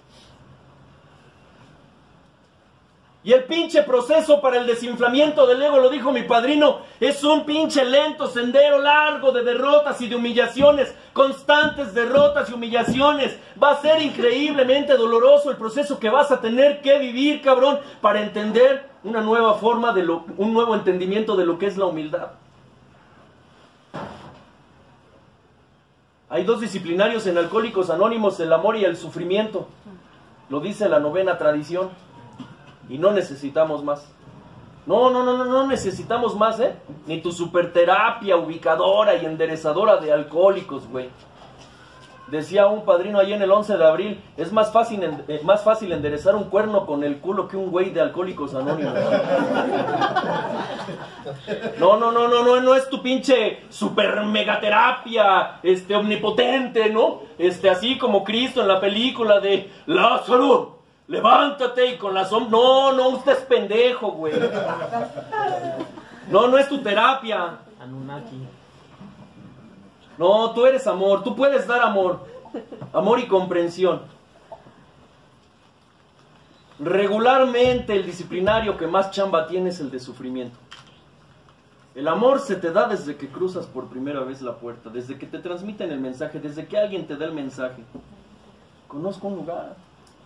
Y el pinche proceso para el desinflamiento del ego, lo dijo mi padrino, es un pinche lento sendero largo de derrotas y de humillaciones, constantes derrotas y humillaciones. Va a ser increíblemente doloroso el proceso que vas a tener que vivir, cabrón, para entender una nueva forma, de lo, un nuevo entendimiento de lo que es la humildad. Hay dos disciplinarios en Alcohólicos Anónimos, el amor y el sufrimiento. Lo dice la novena tradición. Y no necesitamos más. No, no, no, no, no necesitamos más, ¿eh? Ni tu superterapia ubicadora y enderezadora de alcohólicos, güey. Decía un padrino ahí en el once de abril, es más fácil, eh, más fácil enderezar un cuerno con el culo que un güey de Alcohólicos Anónimos. No, no, no, no, no, no es tu pinche super megaterapia, este, omnipotente, ¿no? Este, así como Cristo en la película de Lázaro, levántate y con la sombra. No, no, usted es pendejo, güey. No, no es tu terapia. Anunnaki. No, tú eres amor, tú puedes dar amor, amor y comprensión. Regularmente el disciplinario que más chamba tiene es el de sufrimiento. El amor se te da desde que cruzas por primera vez la puerta, desde que te transmiten el mensaje, desde que alguien te da el mensaje. Conozco un lugar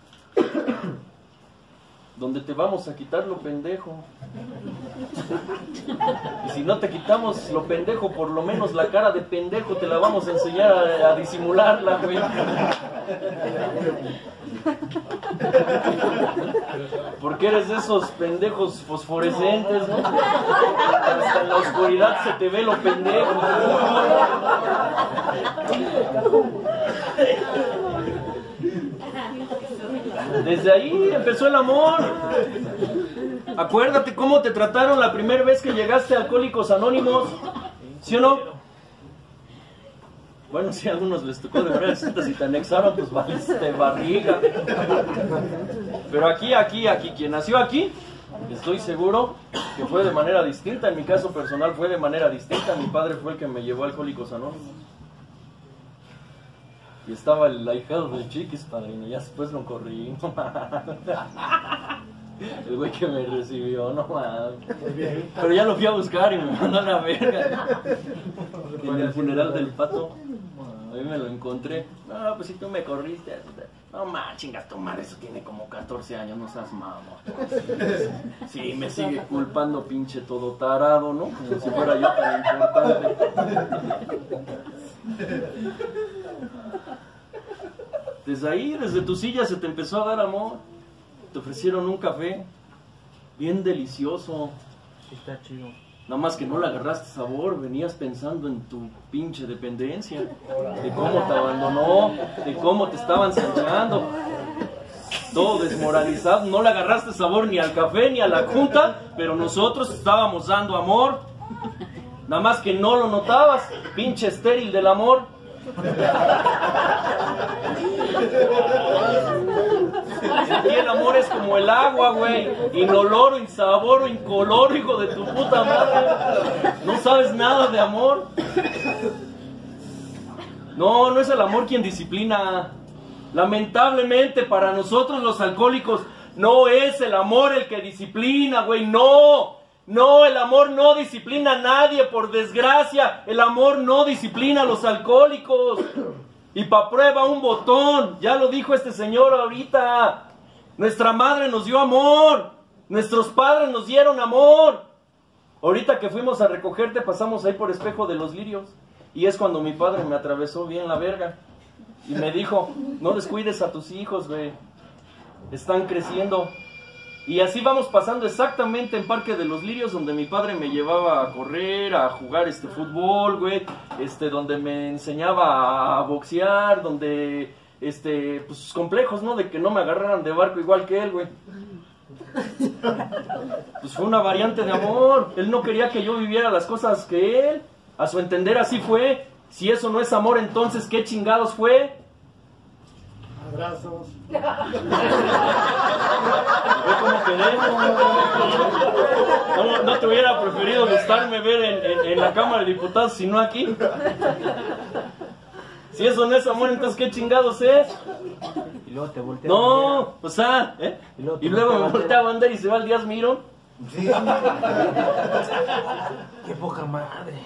donde te vamos a quitar lo pendejo. Y si no te quitamos lo pendejo, por lo menos la cara de pendejo te la vamos a enseñar a, a disimularla, güey. Porque eres de esos pendejos fosforescentes, ¿no? Hasta en la oscuridad se te ve lo pendejo. Desde ahí empezó el amor. Acuérdate cómo te trataron la primera vez que llegaste a Alcohólicos Anónimos, ¿sí o no? Bueno, si a algunos les tocó de verdad, si te anexaron, pues valiste barriga. Pero aquí, aquí, aquí, quien nació aquí, Estoy seguro que fue de manera distinta. En mi caso personal fue de manera distinta. Mi padre fue el que me llevó a Alcohólicos Anónimos. Y estaba el ahijado del Chiquis, padrino. Ya después lo corrí. No mames. El güey que me recibió, no mames. Pero ya lo fui a buscar y me mandó a la verga. En el funeral del Pato. Ahí me lo encontré. No, pues si tú me corriste. No más, chingas tu madre, eso tiene como catorce años, no seas mamón. Sí, me sigue culpando, pinche todo tarado, ¿no? Como si fuera yo tan importante. Desde ahí, desde tu silla se te empezó a dar amor. Te ofrecieron un café bien delicioso. Está chido. Nada más que no le agarraste sabor, venías pensando en tu pinche dependencia, de cómo te abandonó, de cómo te estaban sangrando, todo desmoralizado, no le agarraste sabor ni al café ni a la junta, pero nosotros estábamos dando amor, nada más que no lo notabas, pinche estéril del amor. Aquí el amor es como el agua, güey. Inoloro, insaboro, incoloro, hijo de tu puta madre. No sabes nada de amor. No, no es el amor quien disciplina. Lamentablemente para nosotros los alcohólicos no es el amor el que disciplina, güey. No, no, el amor no disciplina a nadie, por desgracia. El amor no disciplina a los alcohólicos. Y pa' prueba un botón, ya lo dijo este señor ahorita. Nuestra madre nos dio amor, nuestros padres nos dieron amor. Ahorita que fuimos a recogerte pasamos ahí por Espejo de los Lirios. Y es cuando mi padre me atravesó bien la verga. Y me dijo, no descuides a tus hijos, güey. Están creciendo. Y así vamos pasando exactamente en Parque de los Lirios, donde mi padre me llevaba a correr, a jugar este fútbol, güey, este, donde me enseñaba a boxear, donde, este, pues complejos, ¿no? De que no me agarraran de barco igual que él, güey. Pues fue una variante de amor. Él no quería que yo viviera las cosas que él. A su entender así fue. Si eso no es amor, entonces, ¿qué chingados fue? Abrazos. Fue como queremos. No, no te hubiera preferido gustarme ver en, en, en la Cámara de Diputados, sino aquí. Si eso no es amor, entonces ¿qué chingados es? Y luego te volteas. No, o sea, ¿eh? Y luego te Y luego me voltea a voltea a bandera y se va al Díaz Mirón. Sí. Qué poca madre.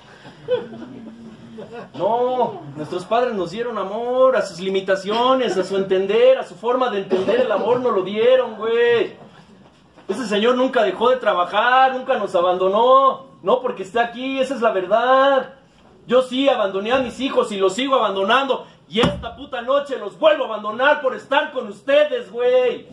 No, nuestros padres nos dieron amor, a sus limitaciones, a su entender, a su forma de entender el amor nos lo dieron, güey. Ese señor nunca dejó de trabajar, nunca nos abandonó, no porque esté aquí, esa es la verdad. Yo sí abandoné a mis hijos y los sigo abandonando, y esta puta noche los vuelvo a abandonar por estar con ustedes, güey.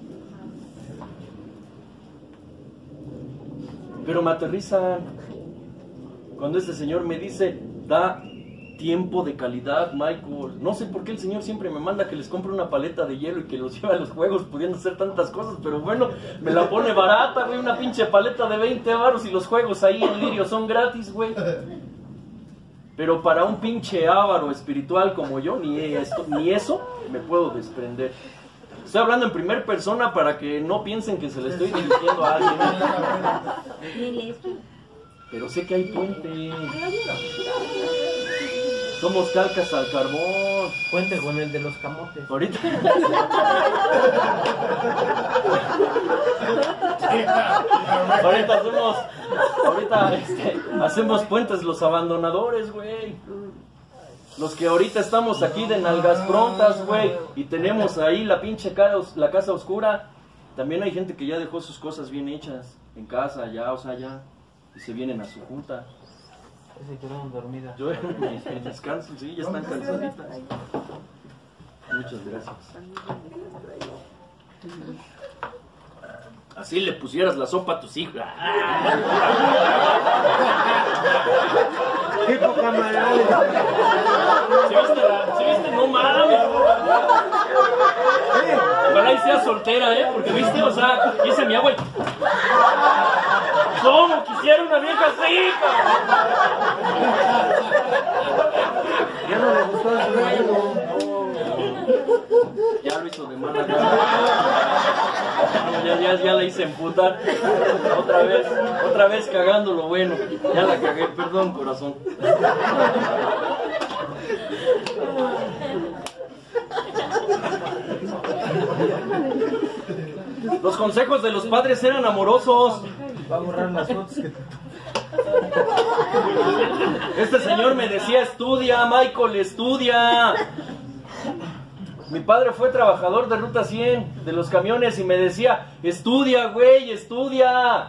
Pero me aterrizan cuando ese señor me dice, da tiempo de calidad, Michael. No sé por qué el señor siempre me manda que les compre una paleta de hielo y que los lleve a los juegos pudiendo hacer tantas cosas, pero bueno, me la pone barata, güey, una pinche paleta de veinte varos y los juegos ahí en Lirio son gratis, güey. Pero para un pinche avaro espiritual como yo, ni esto, ni eso me puedo desprender. Estoy hablando en primera persona para que no piensen que se le estoy dirigiendo a alguien. Pero sé que hay puente. Somos calcas al carbón. Cuente con el de los camotes. Ahorita. Ahorita hacemos. Ahorita este, hacemos puentes los abandonadores, güey. Los que ahorita estamos aquí de nalgas prontas, güey. Y tenemos ahí la pinche cara, la casa oscura. También hay gente que ya dejó sus cosas bien hechas en casa, ya, o sea, ya. Y se vienen a su junta. Se quedaron dormidas. Yo en descanso, sí, ya están cansaditas. Muchas gracias. Así le pusieras la sopa a tus hijos. ¡Qué poca madre! ¿Sí viste? ¿Sí viste? No mames. Ojalá y sea soltera, ¿eh? Porque viste, o sea, dice mi abuelo. ¿Cómo quisiera una vieja así, Ya no le gustó a su marido. Ya lo hizo de mala gana. Ya, ya, ya la hice emputar. Otra vez, otra vez cagando lo bueno. Ya la cagué, perdón, corazón. Los consejos de los padres eran amorosos. Va a borrar las fotos que... Este señor me decía, estudia, Michael, estudia. Mi padre fue trabajador de Ruta cien, de los camiones, y me decía, estudia, güey, estudia.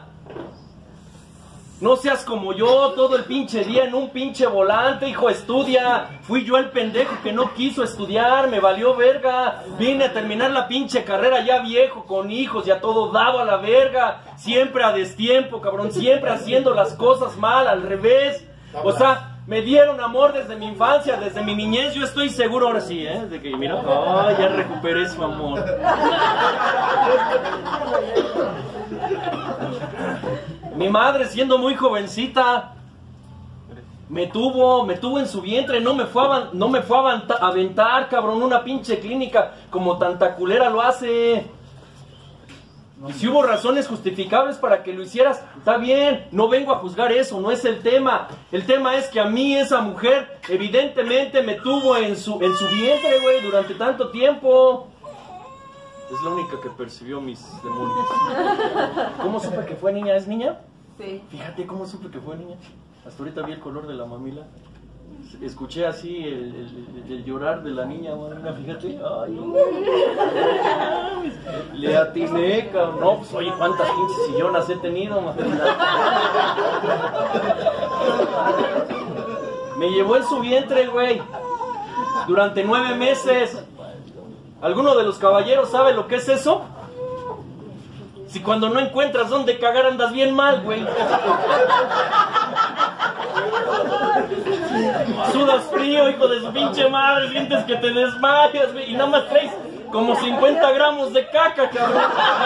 No seas como yo, todo el pinche día en un pinche volante, hijo, estudia. Fui yo el pendejo que no quiso estudiar, me valió verga. Vine a terminar la pinche carrera ya viejo, con hijos, ya todo dado a la verga. Siempre a destiempo, cabrón, siempre haciendo las cosas mal, al revés. O sea, me dieron amor desde mi infancia, desde mi niñez. Yo estoy seguro, ahora sí, ¿eh? De que, mira, oh, ya recuperé su amor. Mi madre, siendo muy jovencita, me tuvo, me tuvo en su vientre, no me fue a, no me fue a aventar, cabrón, una pinche clínica como tanta culera lo hace. Y si hubo razones justificables para que lo hicieras, está bien, no vengo a juzgar eso, no es el tema. El tema es que a mí esa mujer evidentemente me tuvo en su, en su vientre, güey, durante tanto tiempo. Es la única que percibió mis demonios. ¿Cómo supe que fue niña? ¿Es niña? Sí. Fíjate cómo supe que fue niña. Hasta ahorita vi el color de la mamila. Escuché así el, el, el llorar de la niña, mamá, fíjate. Ay, le atiné, cabrón. No, pues oye, cuántas pinches sillonas he tenido, mamá. Me llevó en su vientre, güey, durante nueve meses. ¿Alguno de los caballeros sabe lo que es eso? Si cuando no encuentras dónde cagar andas bien mal, güey. Sudas frío, hijo de su pinche madre, sientes que te desmayas, güey, y nada más traes como cincuenta gramos de caca, cabrón.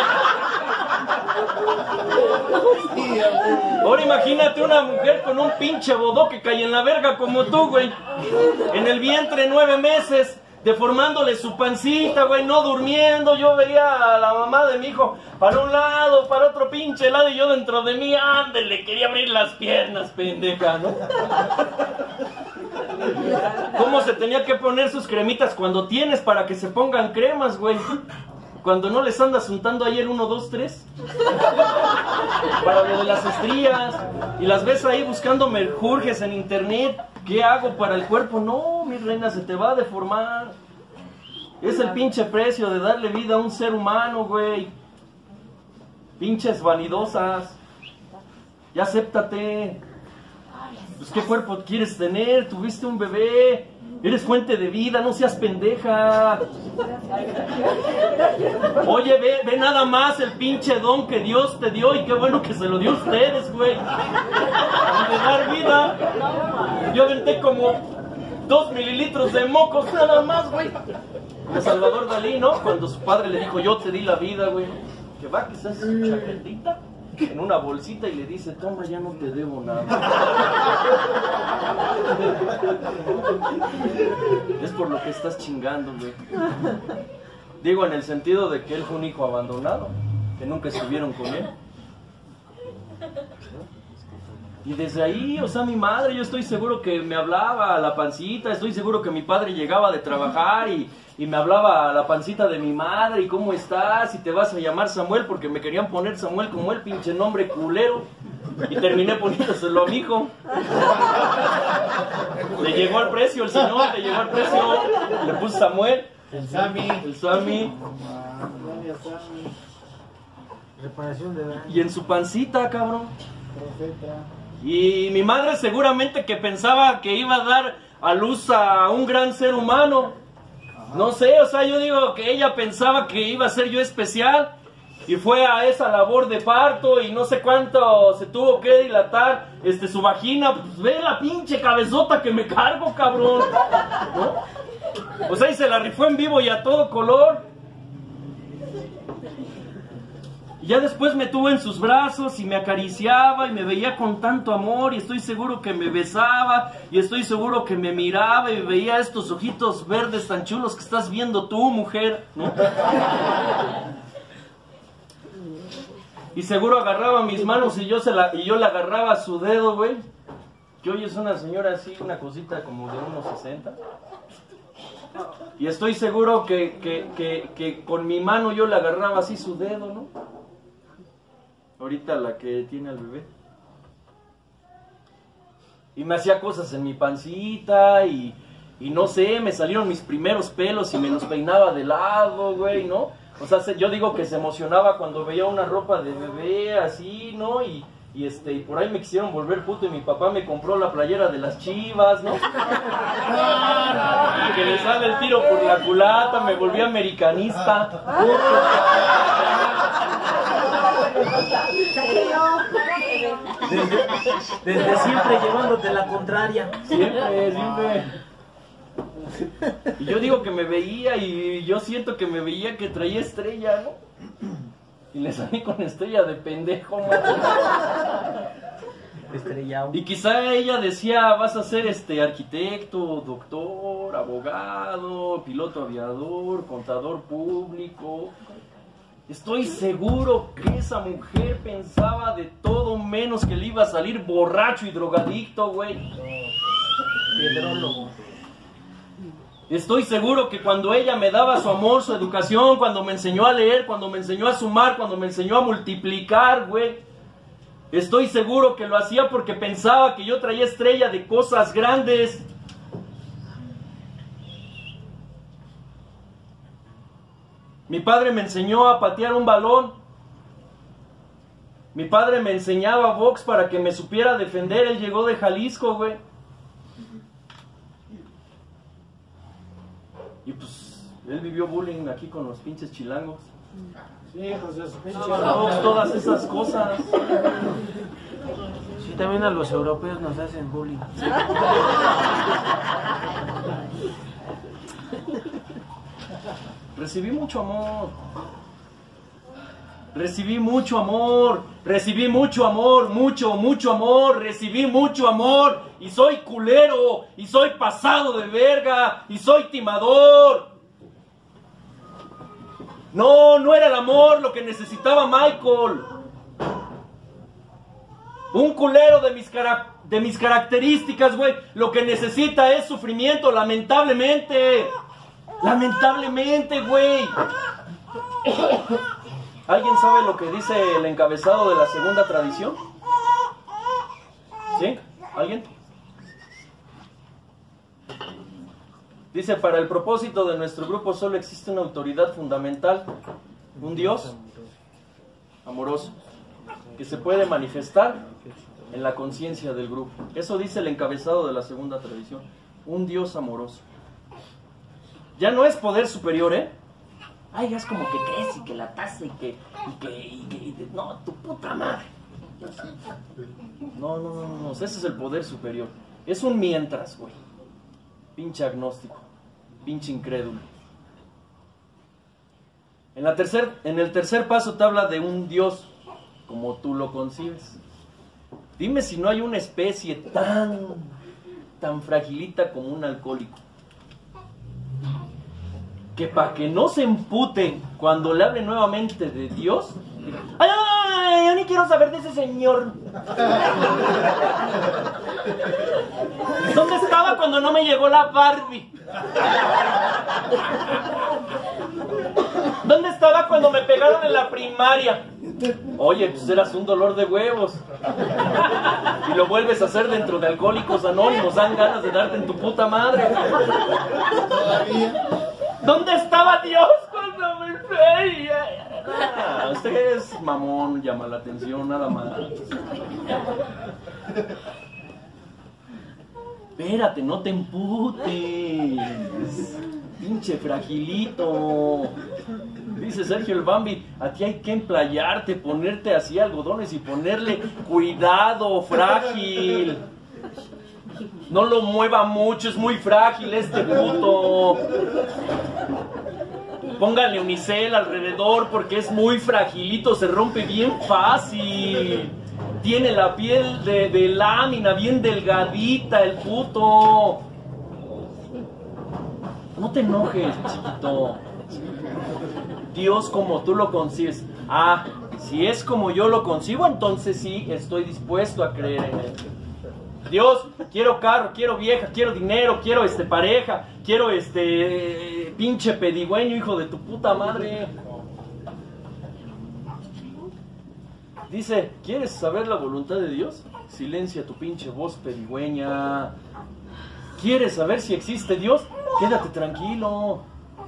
Ahora imagínate una mujer con un pinche bodó que cae en la verga como tú, güey. En el vientre nueve meses. Deformándole su pancita, güey, no durmiendo. Yo veía a la mamá de mi hijo para un lado, para otro pinche lado, y yo dentro de mí, ándale, quería abrir las piernas, pendeja, ¿no? ¿Cómo se tenía que poner sus cremitas cuando tienes para que se pongan cremas, güey? Cuando no les andas untando ahí el uno, dos, tres. Para lo de las estrías. Y las ves ahí buscando menjurjes en internet. ¿Qué hago para el cuerpo? No, mi reina, se te va a deformar. Es el pinche precio de darle vida a un ser humano, güey. Pinches vanidosas. Ya acéptate. Pues, ¿qué cuerpo quieres tener? Tuviste un bebé. Eres fuente de vida, no seas pendeja. Oye, ve, ve nada más el pinche don que Dios te dio, y qué bueno que se lo dio a ustedes, güey. De dar vida. Yo aventé como dos mililitros de mocos nada más, güey. De Salvador Dalí, ¿no? Cuando su padre le dijo, yo te di la vida, güey. Que va, que se hace su chaquetita en una bolsita y le dice, toma, ya no te debo nada. Es por lo que estás chingando, güey. Digo, en el sentido de que él fue un hijo abandonado, que nunca estuvieron con él. Y desde ahí, o sea, mi madre, yo estoy seguro que me hablaba a la pancita, estoy seguro que mi padre llegaba de trabajar y, y me hablaba a la pancita de mi madre, y cómo estás, y te vas a llamar Samuel, porque me querían poner Samuel como el pinche nombre culero, y terminé poniéndoselo a mi hijo. Le llegó al precio el señor, le llegó al precio, le puse Samuel. El Sammy. El Sammy. Reparación de daño. Y en su pancita, cabrón. Profeta. Y mi madre seguramente que pensaba que iba a dar a luz a un gran ser humano. No sé, o sea, yo digo que ella pensaba que iba a ser yo especial. Y fue a esa labor de parto y no sé cuánto se tuvo que dilatar este, su vagina. Pues ve la pinche cabezota que me cargo, cabrón, ¿no? O sea, y se la rifó en vivo y a todo color. Ya después me tuvo en sus brazos y me acariciaba y me veía con tanto amor, y estoy seguro que me besaba, y estoy seguro que me miraba y veía estos ojitos verdes tan chulos que estás viendo tú, mujer, ¿no? Y seguro agarraba mis manos y yo, se la, y yo le agarraba su dedo, güey. Que hoy es una señora así, una cosita como de unos sesenta. Y estoy seguro que, que, que, que con mi mano yo le agarraba así su dedo, ¿no? Ahorita la que tiene al bebé. Y me hacía cosas en mi pancita y, y no sé, me salieron mis primeros pelos y me los peinaba de lado, güey, ¿no? O sea, se, yo digo que se emocionaba cuando veía una ropa de bebé así, ¿no? Y, y, este, y por ahí me quisieron volver puto y mi papá me compró la playera de las Chivas, ¿no? Y que le sale el tiro por la culata, me volví americanista. Desde, desde siempre llevándote la contraria. Siempre, siempre. Y yo digo que me veía y yo siento que me veía que traía estrella, ¿no? Y le salí con estrella de pendejo, ¿no? Estrellado. Y quizá ella decía, vas a ser este arquitecto, doctor, abogado, piloto aviador, contador público. Estoy seguro que esa mujer pensaba de todo menos que le iba a salir borracho y drogadicto, güey. Piedrólogo. Estoy seguro que cuando ella me daba su amor, su educación, cuando me enseñó a leer, cuando me enseñó a sumar, cuando me enseñó a multiplicar, güey. Estoy seguro que lo hacía porque pensaba que yo traía estrella de cosas grandes. Mi padre me enseñó a patear un balón. Mi padre me enseñaba box para que me supiera defender. Él llegó de Jalisco, güey. Y pues, él vivió bullying aquí con los pinches chilangos. Sí, hijos de su pinche. Todas, todas esas cosas. Sí, también a los europeos nos hacen bullying. Recibí mucho amor. Recibí mucho amor. Recibí mucho amor. Mucho, mucho amor. Recibí mucho amor. Y soy culero. Y soy pasado de verga. Y soy timador. No, no era el amor lo que necesitaba Michael. Un culero de mis, cara de mis características, güey. Lo que necesita es sufrimiento, lamentablemente. Lamentablemente, güey. ¿Alguien sabe lo que dice el encabezado de la segunda tradición? ¿Sí? ¿Alguien? Dice, para el propósito de nuestro grupo solo existe una autoridad fundamental, un Dios amoroso, que se puede manifestar en la conciencia del grupo. Eso dice el encabezado de la segunda tradición, un Dios amoroso. Ya no es poder superior, ¿eh? Ay, es como que crees y que la taza y que... Y que, y que y no, tu puta madre. No, no, no, no, ese es el poder superior. Es un mientras, güey. Pinche agnóstico. Pinche incrédulo. En, la tercer, en el tercer paso te habla de un Dios como tú lo concibes. Dime si no hay una especie tan, tan fragilita como un alcohólico, que para que no se emputen cuando le hable nuevamente de Dios, diga, ¡ay, ay, ay! Yo ni quiero saber de ese señor. ¿Dónde estaba cuando no me llegó la Barbie? ¿Dónde estaba cuando me pegaron en la primaria? Oye, pues eras un dolor de huevos. Y lo vuelves a hacer dentro de Alcohólicos Anónimos. Dan ganas de darte en tu puta madre. ¿Dónde estaba Dios cuando me veía? Ah, usted es mamón, llama la atención, nada más. Espérate, no te emputes. Pinche fragilito. Dice Sergio el Bambi, a ti hay que emplayarte, ponerte así algodones y ponerle cuidado, frágil. No lo mueva mucho, es muy frágil este puto. Pónganle unicel alrededor porque es muy fragilito, se rompe bien fácil. Tiene la piel de, de lámina bien delgadita el puto. No te enojes, chiquito. Dios como tú lo concibes. Ah, si es como yo lo concibo, entonces sí estoy dispuesto a creer en él. Dios, quiero carro, quiero vieja, quiero dinero, quiero este pareja, quiero este pinche pedigüeño, hijo de tu puta madre. Dice, ¿quieres saber la voluntad de Dios? Silencia tu pinche voz pedigüeña. ¿Quieres saber si existe Dios? Quédate tranquilo.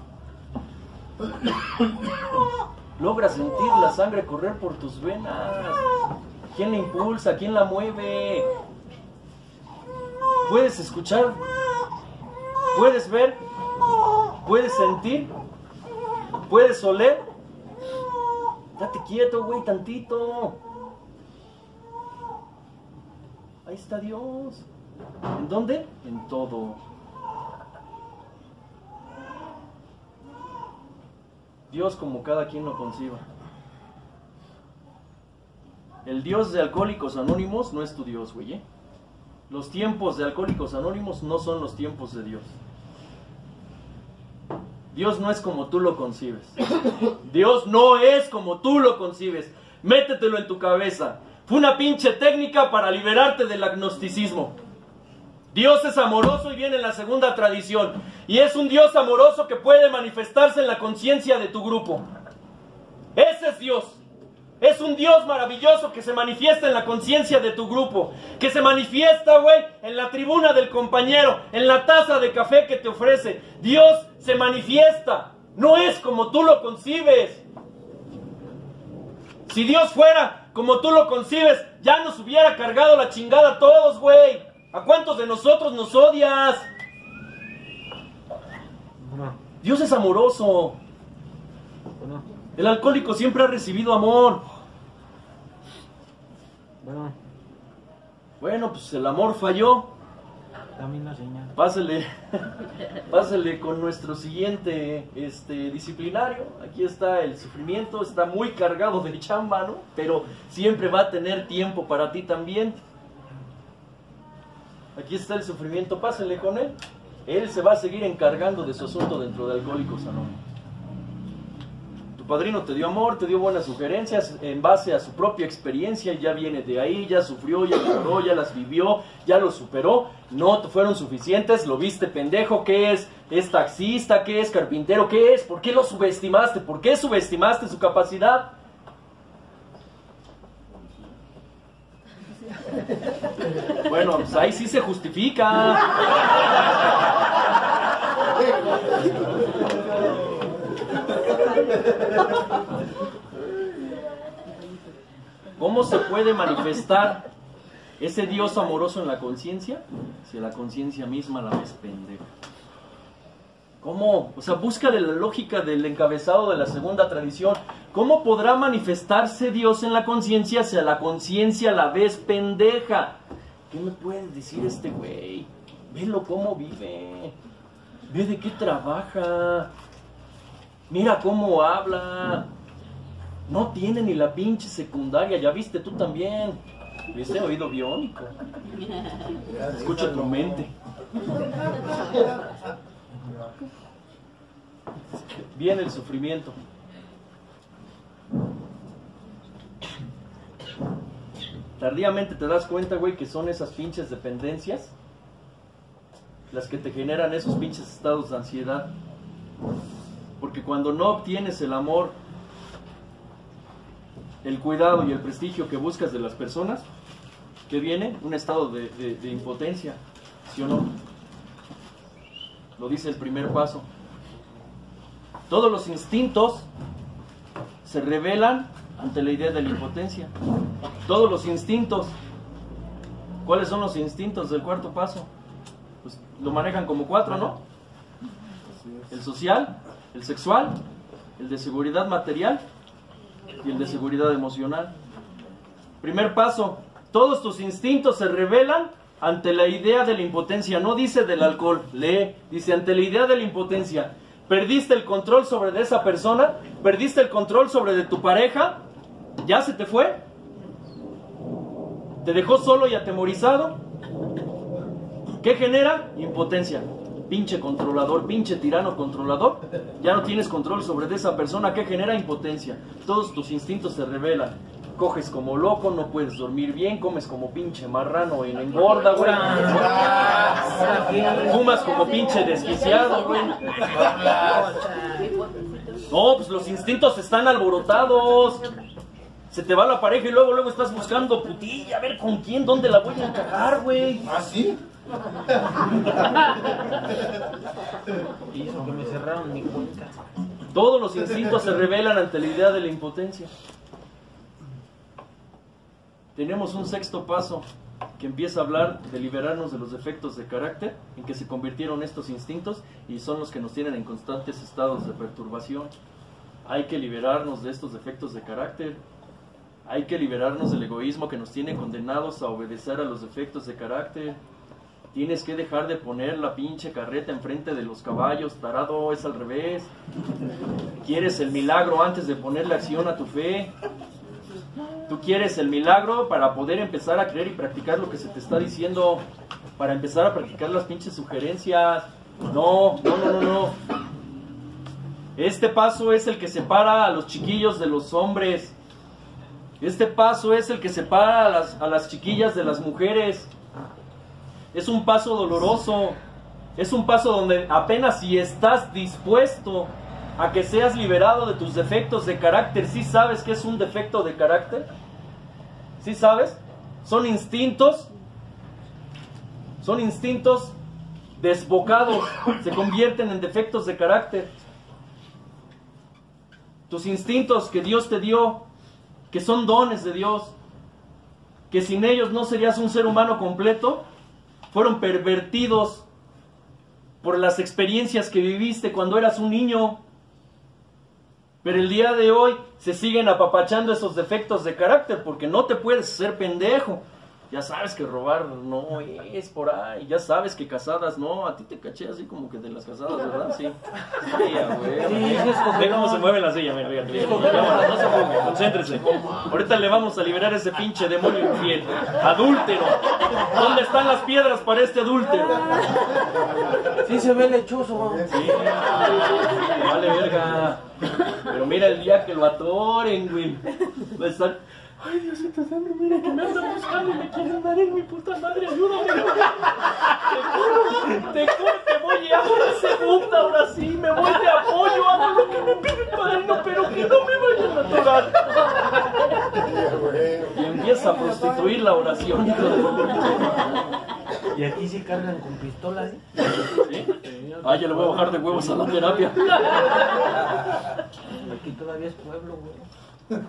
Logra sentir la sangre correr por tus venas. ¿Quién la impulsa? ¿Quién la mueve? ¿Puedes escuchar? ¿Puedes ver? ¿Puedes sentir? ¿Puedes oler? Date quieto, güey, tantito. Ahí está Dios. ¿En dónde? En todo. Dios como cada quien lo conciba. El Dios de Alcohólicos Anónimos no es tu Dios, güey, ¿eh? Los tiempos de Alcohólicos Anónimos no son los tiempos de Dios. Dios no es como tú lo concibes. Dios no es como tú lo concibes. Métetelo en tu cabeza. Fue una pinche técnica para liberarte del agnosticismo. Dios es amoroso y viene en la segunda tradición. Y es un Dios amoroso que puede manifestarse en la conciencia de tu grupo. Ese es Dios. Es un Dios maravilloso que se manifiesta en la conciencia de tu grupo. Que se manifiesta, güey, en la tribuna del compañero, en la taza de café que te ofrece. Dios se manifiesta. No es como tú lo concibes. Si Dios fuera como tú lo concibes, ya nos hubiera cargado la chingada a todos, güey. ¿A cuántos de nosotros nos odias? Dios es amoroso. El alcohólico siempre ha recibido amor. Bueno, pues el amor falló. Pásele, pásele con nuestro siguiente este, disciplinario. Aquí está el sufrimiento, está muy cargado de chamba, ¿no? Pero siempre va a tener tiempo para ti también. Aquí está el sufrimiento, pásele con él. Él se va a seguir encargando de su asunto dentro de Alcohólicos Anónimos. Tu padrino te dio amor, te dio buenas sugerencias en base a su propia experiencia, ya viene de ahí, ya sufrió, ya lloró, ya las vivió, ya lo superó. No te fueron suficientes, lo viste pendejo. ¿Qué es? ¿Es taxista? ¿Qué es? ¿Carpintero? ¿Qué es? ¿Por qué lo subestimaste? ¿Por qué subestimaste su capacidad? Bueno, pues ahí sí se justifica. ¿Cómo se puede manifestar ese Dios amoroso en la conciencia? Si la conciencia misma la ves pendeja. ¿Cómo? O sea, busca de la lógica del encabezado de la segunda tradición. ¿Cómo podrá manifestarse Dios en la conciencia si a la conciencia la ves pendeja? ¿Qué me puede decir este güey? Velo cómo vive. Ve de qué trabaja. Mira cómo habla. No tiene ni la pinche secundaria. Ya viste tú también. ¿Viste? Oído biónico. Escucha tu mente. Viene el sufrimiento. Tardíamente te das cuenta, güey, que son esas pinches dependencias las que te generan esos pinches estados de ansiedad. Porque cuando no obtienes el amor, el cuidado y el prestigio que buscas de las personas, ¿qué viene? Un estado de, de, de impotencia, ¿sí o no? Lo dice el primer paso. Todos los instintos se revelan ante la idea de la impotencia. Todos los instintos. ¿Cuáles son los instintos del cuarto paso? Pues lo manejan como cuatro, ¿no? El social, el sexual, el de seguridad material y el de seguridad emocional. Primer paso, todos tus instintos se revelan ante la idea de la impotencia. No dice del alcohol, lee, dice ante la idea de la impotencia. perdiste el control sobre de esa persona, perdiste el control sobre de tu pareja, ya se te fue, te dejó solo y atemorizado. ¿Qué genera? Impotencia. Pinche controlador, pinche tirano controlador, ya no tienes control sobre de esa persona. ¿Qué genera? Impotencia. Todos tus instintos se revelan. Coges como loco, no puedes dormir bien, comes como pinche marrano y engorda, güey. Fumas como pinche desquiciado, güey. No, pues los instintos están alborotados. Se te va la pareja y luego luego estás buscando putilla, a ver con quién, dónde la voy a encajar, güey. ¿Ah, sí? Hizo que me cerraron mi cuenta. Todos los instintos se revelan ante la idea de la impotencia. Tenemos un sexto paso que empieza a hablar de liberarnos de los defectos de carácter en que se convirtieron estos instintos y son los que nos tienen en constantes estados de perturbación. Hay que liberarnos de estos defectos de carácter. Hay que liberarnos del egoísmo que nos tiene condenados a obedecer a los defectos de carácter. Tienes que dejar de poner la pinche carreta enfrente de los caballos, tarado, es al revés. Quieres el milagro antes de ponerle acción a tu fe. Tú quieres el milagro para poder empezar a creer y practicar lo que se te está diciendo, para empezar a practicar las pinches sugerencias. No, no, no, no, no. Este paso es el que separa a los chiquillos de los hombres. Este paso es el que separa a las, a las chiquillas de las mujeres. Es un paso doloroso. Es un paso donde apenas si estás dispuesto a que seas liberado de tus defectos de carácter. ¿Sí sabes qué es un defecto de carácter? ¿Sí sabes? Son instintos. Son instintos desbocados. Se convierten en defectos de carácter. Tus instintos que Dios te dio, que son dones de Dios, que sin ellos no serías un ser humano completo, fueron pervertidos por las experiencias que viviste cuando eras un niño. Pero el día de hoy se siguen apapachando esos defectos de carácter porque no te puedes hacer pendejo. Ya sabes que robar no es por ahí, ya sabes que casadas no, a ti te caché así como que de las casadas, ¿verdad? Sí. Sí, ya, güey. Sí, ve cómo se mueve la silla, mira, fíjate. Fíjate. No se ponga, concéntrese. Ahorita le vamos a liberar ese pinche demonio infiel. Adúltero. ¿Dónde están las piedras para este adúltero? Sí se ve lechoso. Sí, vale verga. Pero mira el día que lo atoren, güey. Va a estar... Ay, Diosito Santo, mira que me andan buscando y me quieren dar en mi puta madre, ayúdame. Te juro, te juro que voy a una segunda, ahora sí, me voy de apoyo, hago lo que me pide el padrino, pero que no me vayan a atorar. Y empieza a prostituir la oración. Y aquí sí cargan con pistolas, ¿eh? ¿Sí? Ah, ya le voy a bajar de huevos a la terapia. Aquí todavía es pueblo, güey.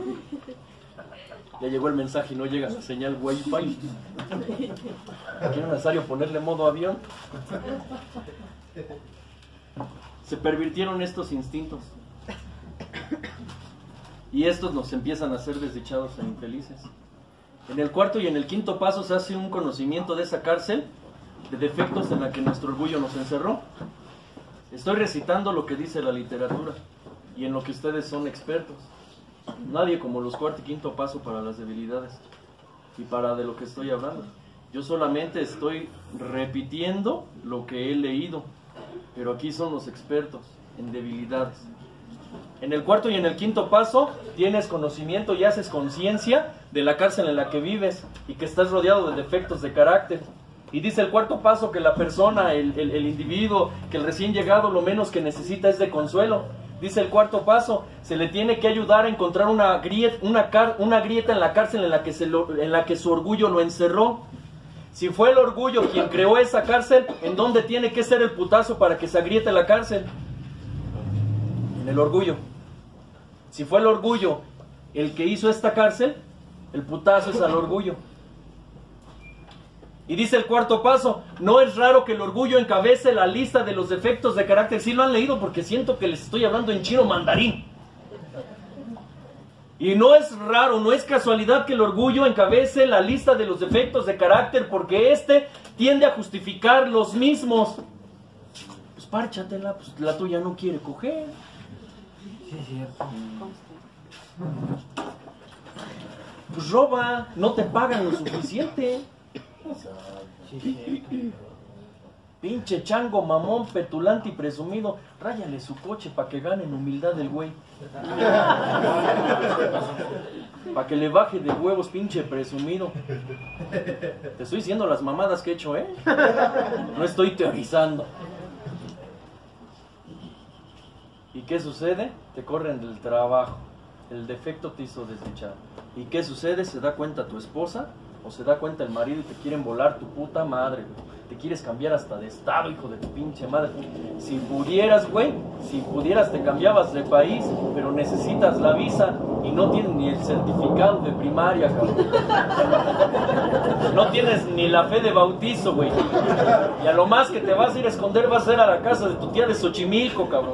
Ya llegó el mensaje y no llega la señal Wi-Fi. Aquí es necesario ponerle modo avión. Se pervirtieron estos instintos. Y estos nos empiezan a hacer desdichados e infelices. En el cuarto y en el quinto paso se hace un conocimiento de esa cárcel de defectos en la que nuestro orgullo nos encerró. Estoy recitando lo que dice la literatura y en lo que ustedes son expertos. Nadie como los cuarto y quinto paso para las debilidades y para de lo que estoy hablando. Yo solamente estoy repitiendo lo que he leído, pero aquí son los expertos en debilidades. En el cuarto y en el quinto paso tienes conocimiento y haces conciencia de la cárcel en la que vives y que estás rodeado de defectos de carácter. Y dice el cuarto paso que la persona, el, el, el individuo, que el recién llegado lo menos que necesita es de consuelo. Dice el cuarto paso, se le tiene que ayudar a encontrar una grieta, una, car, una grieta en la cárcel en la, que se lo, en la que su orgullo lo encerró. Si fue el orgullo quien creó esa cárcel, ¿en dónde tiene que ser el putazo para que se agriete la cárcel? En el orgullo. Si fue el orgullo el que hizo esta cárcel, el putazo es al orgullo. Y dice el cuarto paso, no es raro que el orgullo encabece la lista de los defectos de carácter. Sí lo han leído porque siento que les estoy hablando en chino mandarín. Y no es raro, no es casualidad que el orgullo encabece la lista de los defectos de carácter porque este tiende a justificar los mismos. Pues párchatela, pues la tuya no quiere coger. Sí, es cierto. Pues roba, no te pagan lo suficiente. Sí, es cierto. Pinche chango, mamón, petulante y presumido. Ráyale su coche para que gane en humildad el güey. Para que le baje de huevos, pinche presumido. Te estoy diciendo las mamadas que he hecho, ¿eh? No estoy teorizando. ¿Y qué sucede? Te corren del trabajo. El defecto te hizo desdichado. ¿Y qué sucede? ¿Se da cuenta tu esposa? ¿O se da cuenta el marido y te quieren volar tu puta madre, güey? Te quieres cambiar hasta de estado, hijo de tu pinche madre. Si pudieras, güey, si pudieras te cambiabas de país, pero necesitas la visa y no tienes ni el certificado de primaria, cabrón. No tienes ni la fe de bautizo, güey. Y a lo más que te vas a ir a esconder va a ser a la casa de tu tía de Xochimilco, cabrón.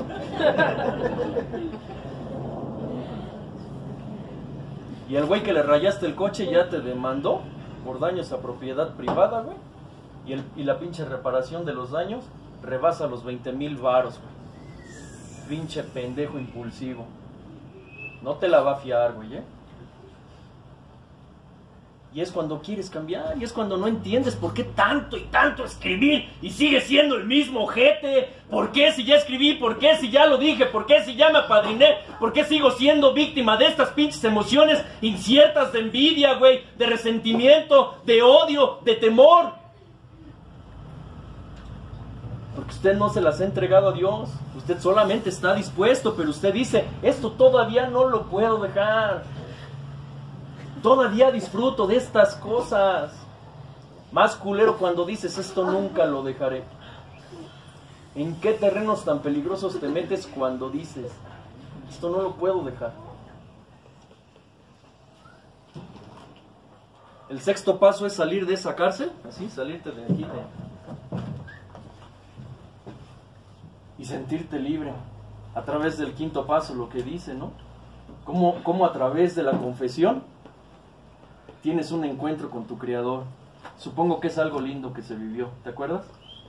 Y el güey que le rayaste el coche ya te demandó por daños a propiedad privada, güey. Y, el, y la pinche reparación de los daños rebasa los veinte mil varos, güey. Pinche pendejo impulsivo. No te la va a fiar, güey, ¿eh? Y es cuando quieres cambiar, y es cuando no entiendes por qué tanto y tanto escribir y sigue siendo el mismo ojete. ¿Por qué si ya escribí? ¿Por qué si ya lo dije? ¿Por qué si ya me apadriné? ¿Por qué sigo siendo víctima de estas pinches emociones inciertas de envidia, güey? De resentimiento, de odio, de temor. Porque usted no se las ha entregado a Dios. Usted solamente está dispuesto, pero usted dice, esto todavía no lo puedo dejar. Todavía disfruto de estas cosas. Más culero cuando dices, esto nunca lo dejaré. ¿En qué terrenos tan peligrosos te metes cuando dices, esto no lo puedo dejar? El sexto paso es salir de esa cárcel, así, salirte de aquí de... y sentirte libre. A través del quinto paso, lo que dice, ¿no? Cómo, cómo a través de la confesión tienes un encuentro con tu Creador. Supongo que es algo lindo que se vivió, ¿te acuerdas?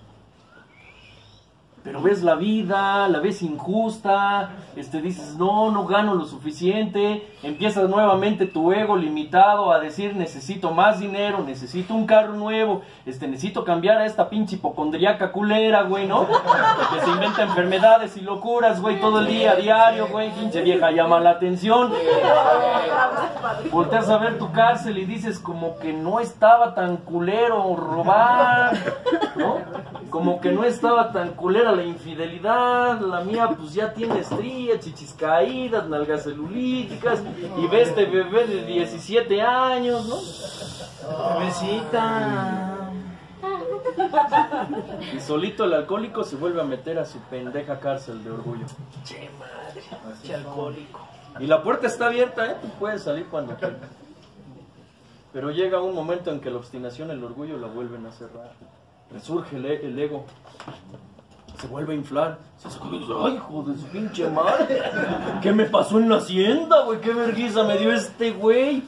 Pero ves la vida, la ves injusta, este, dices, no, no gano lo suficiente, empiezas nuevamente tu ego limitado a decir, necesito más dinero, necesito un carro nuevo, este, necesito cambiar a esta pinche hipocondriaca culera, güey, ¿no? Que se inventa enfermedades y locuras, güey, todo el día, diario, güey, pinche vieja llama la atención. Volteas a ver tu cárcel y dices, como que no estaba tan culero robar, ¿no? Como que no estaba tan culera la infidelidad, la mía pues ya tiene estrías, chichis caídas, nalgas celulíticas, y ves este bebé de diecisiete años, ¿no? Bebecita. Y solito el alcohólico se vuelve a meter a su pendeja cárcel de orgullo. Che madre, che alcohólico. Y la puerta está abierta, ¿eh? Tú puedes salir cuando quieras. Pero llega un momento en que la obstinación y el orgullo la vuelven a cerrar. Resurge el, el ego, se vuelve a inflar. Se saca, ay, hijo de su pinche madre, ¿qué me pasó en la hacienda, güey? ¿Qué vergüenza me dio este güey?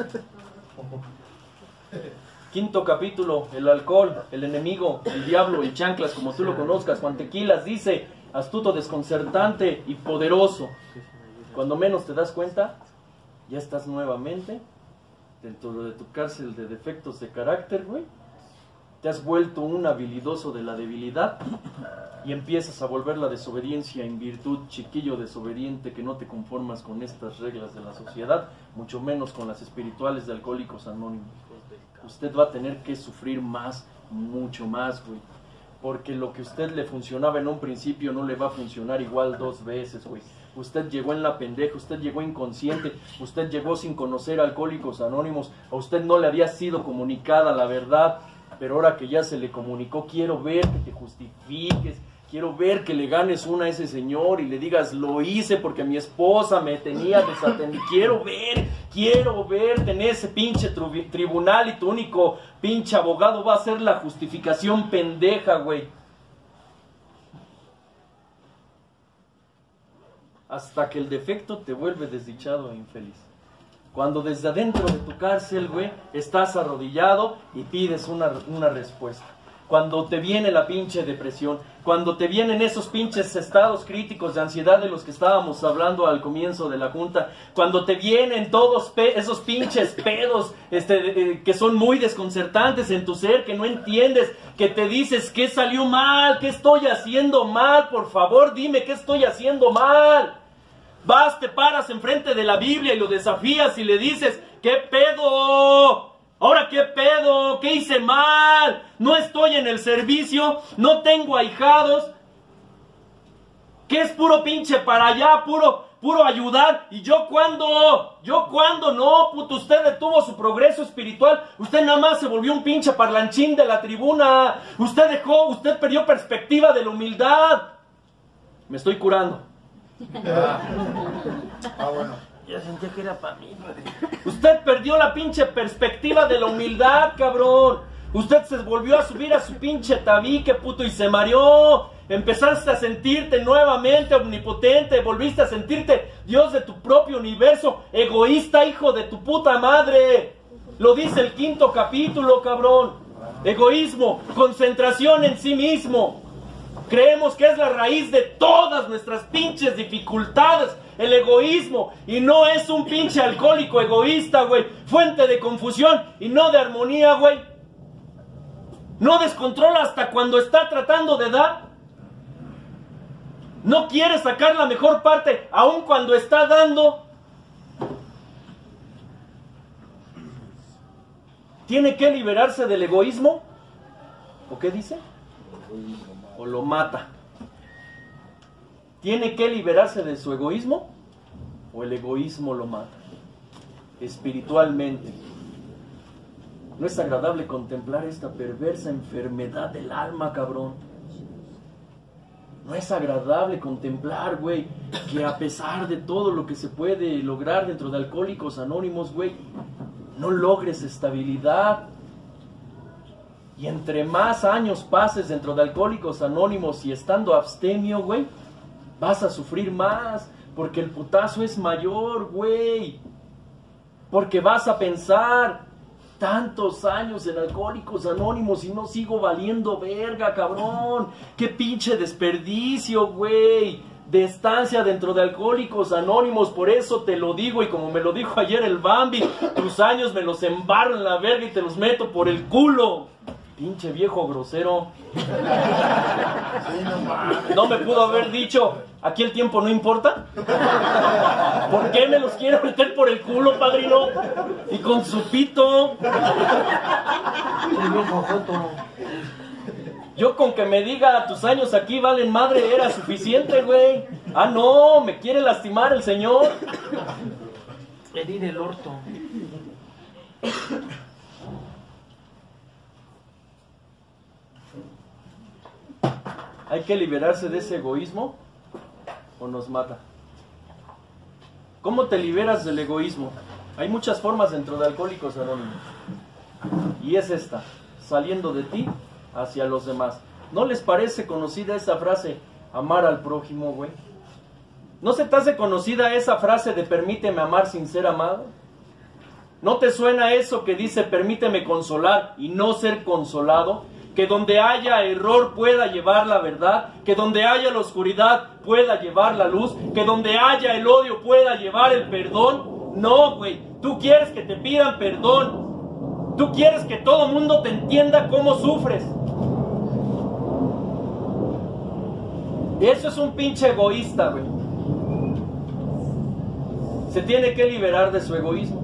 Quinto capítulo, el alcohol, el enemigo, el diablo, el chanclas, como tú lo conozcas, Juan Tequilas, dice, astuto, desconcertante y poderoso. Cuando menos te das cuenta, ya estás nuevamente dentro de tu cárcel de defectos de carácter, güey. Te has vuelto un habilidoso de la debilidad y empiezas a volver la desobediencia en virtud, chiquillo desobediente, que no te conformas con estas reglas de la sociedad, mucho menos con las espirituales de Alcohólicos Anónimos. Usted va a tener que sufrir más, mucho más, güey, porque lo que a usted le funcionaba en un principio no le va a funcionar igual dos veces, güey. Usted llegó en la pendeja, usted llegó inconsciente, usted llegó sin conocer a Alcohólicos Anónimos, a usted no le había sido comunicada la verdad. Pero ahora que ya se le comunicó, quiero ver que te justifiques, quiero ver que le ganes una a ese señor y le digas, lo hice porque mi esposa me tenía desatendido. Quiero ver, quiero verte en ese pinche tri- tribunal y tu único pinche abogado va a ser la justificación pendeja, güey. Hasta que el defecto te vuelve desdichado e infeliz. Cuando desde adentro de tu cárcel, güey, estás arrodillado y pides una, una respuesta. cuando te viene la pinche depresión, cuando te vienen esos pinches estados críticos de ansiedad de los que estábamos hablando al comienzo de la junta, cuando te vienen todos pe esos pinches pedos este, eh, que son muy desconcertantes en tu ser, que no entiendes, que te dices qué salió mal, qué estoy haciendo mal, por favor dime qué estoy haciendo mal. Vas, te paras enfrente de la Biblia y lo desafías y le dices, ¿qué pedo? Ahora, ¿qué pedo? ¿Qué hice mal? No estoy en el servicio, no tengo ahijados. ¿Qué es puro pinche para allá? Puro, puro ayudar. ¿Y yo cuándo? ¿Yo cuándo? No, puto, usted detuvo su progreso espiritual. Usted nada más se volvió un pinche parlanchín de la tribuna. Usted dejó, usted perdió perspectiva de la humildad. Me estoy curando. Ah, ah bueno. Yo sentía que era para mí, padre. Usted perdió la pinche perspectiva de la humildad, cabrón. Usted se volvió a subir a su pinche tabique, puto, y se mareó. Empezaste a sentirte nuevamente omnipotente. Volviste a sentirte Dios de tu propio universo. Egoísta, hijo de tu puta madre. Lo dice el quinto capítulo, cabrón. Egoísmo, concentración en sí mismo. Creemos que es la raíz de todas nuestras pinches dificultades, el egoísmo, y no es un pinche alcohólico egoísta, güey, fuente de confusión y no de armonía, güey. No descontrola hasta cuando está tratando de dar. No quiere sacar la mejor parte, aun cuando está dando. ¿Tiene que liberarse del egoísmo? ¿O qué dice? O lo mata. ¿Tiene que liberarse de su egoísmo? ¿O el egoísmo lo mata? Espiritualmente. No es agradable contemplar esta perversa enfermedad del alma, cabrón. No es agradable contemplar, güey, que a pesar de todo lo que se puede lograr dentro de Alcohólicos Anónimos, güey, no logres estabilidad. Y entre más años pases dentro de Alcohólicos Anónimos y estando abstemio, güey, vas a sufrir más, porque el putazo es mayor, güey. Porque vas a pensar, tantos años en Alcohólicos Anónimos y no sigo valiendo verga, cabrón. Qué pinche desperdicio, güey, de estancia dentro de Alcohólicos Anónimos. Por eso te lo digo, y como me lo dijo ayer el Bambi, tus años me los embarro en la verga y te los meto por el culo. Pinche viejo grosero. No me pudo haber dicho, ¿aquí el tiempo no importa? ¿Por qué me los quiere meter por el culo, padrino? Y con su pito. El viejo joto. Yo con que me diga, tus años aquí valen madre, era suficiente, güey. Ah, no, me quiere lastimar el señor. Herir el orto. ¿Hay que liberarse de ese egoísmo o nos mata? ¿Cómo te liberas del egoísmo? Hay muchas formas dentro de Alcohólicos Anónimos. Y es esta, saliendo de ti hacia los demás. ¿No les parece conocida esa frase, amar al prójimo, güey? ¿No se te hace conocida esa frase de permíteme amar sin ser amado? ¿No te suena eso que dice permíteme consolar y no ser consolado? Que donde haya error pueda llevar la verdad, que donde haya la oscuridad pueda llevar la luz, que donde haya el odio pueda llevar el perdón. No, güey, tú quieres que te pidan perdón, tú quieres que todo el mundo te entienda cómo sufres. Eso es un pinche egoísta, güey. Se tiene que liberar de su egoísmo.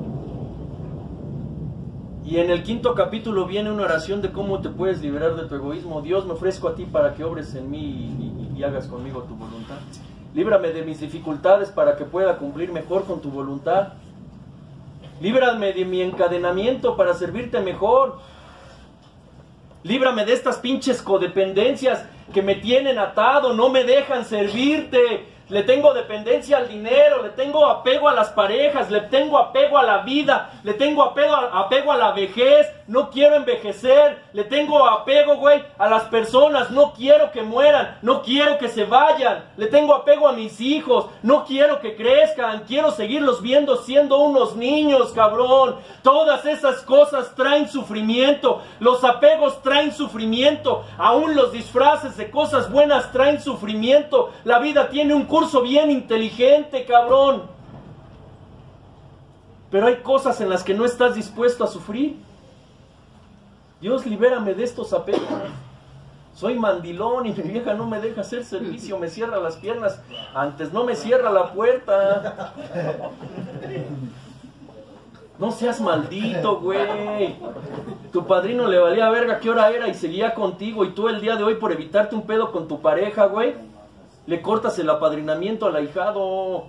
Y en el quinto capítulo viene una oración de cómo te puedes liberar de tu egoísmo. Dios, me ofrezco a ti para que obres en mí y, y, y hagas conmigo tu voluntad. Líbrame de mis dificultades para que pueda cumplir mejor con tu voluntad. Líbrame de mi encadenamiento para servirte mejor. Líbrame de estas pinches codependencias que me tienen atado, no me dejan servirte. le tengo dependencia al dinero, le tengo apego a las parejas, le tengo apego a la vida, le tengo apego a, apego a la vejez, no quiero envejecer, le tengo apego, güey, a las personas, no quiero que mueran, no quiero que se vayan, le tengo apego a mis hijos, no quiero que crezcan, quiero seguirlos viendo siendo unos niños, cabrón. Todas esas cosas traen sufrimiento, los apegos traen sufrimiento, aún los disfraces de cosas buenas traen sufrimiento. La vida tiene un curso bien inteligente, cabrón. Pero hay cosas en las que no estás dispuesto a sufrir. Dios, libérame de estos apegos. Soy mandilón y mi vieja no me deja hacer servicio, me cierra las piernas, antes no me cierra la puerta. No seas maldito, güey. Tu padrino le valía verga qué hora era y seguía contigo, y tú el día de hoy, por evitarte un pedo con tu pareja, güey, le cortas el apadrinamiento al ahijado.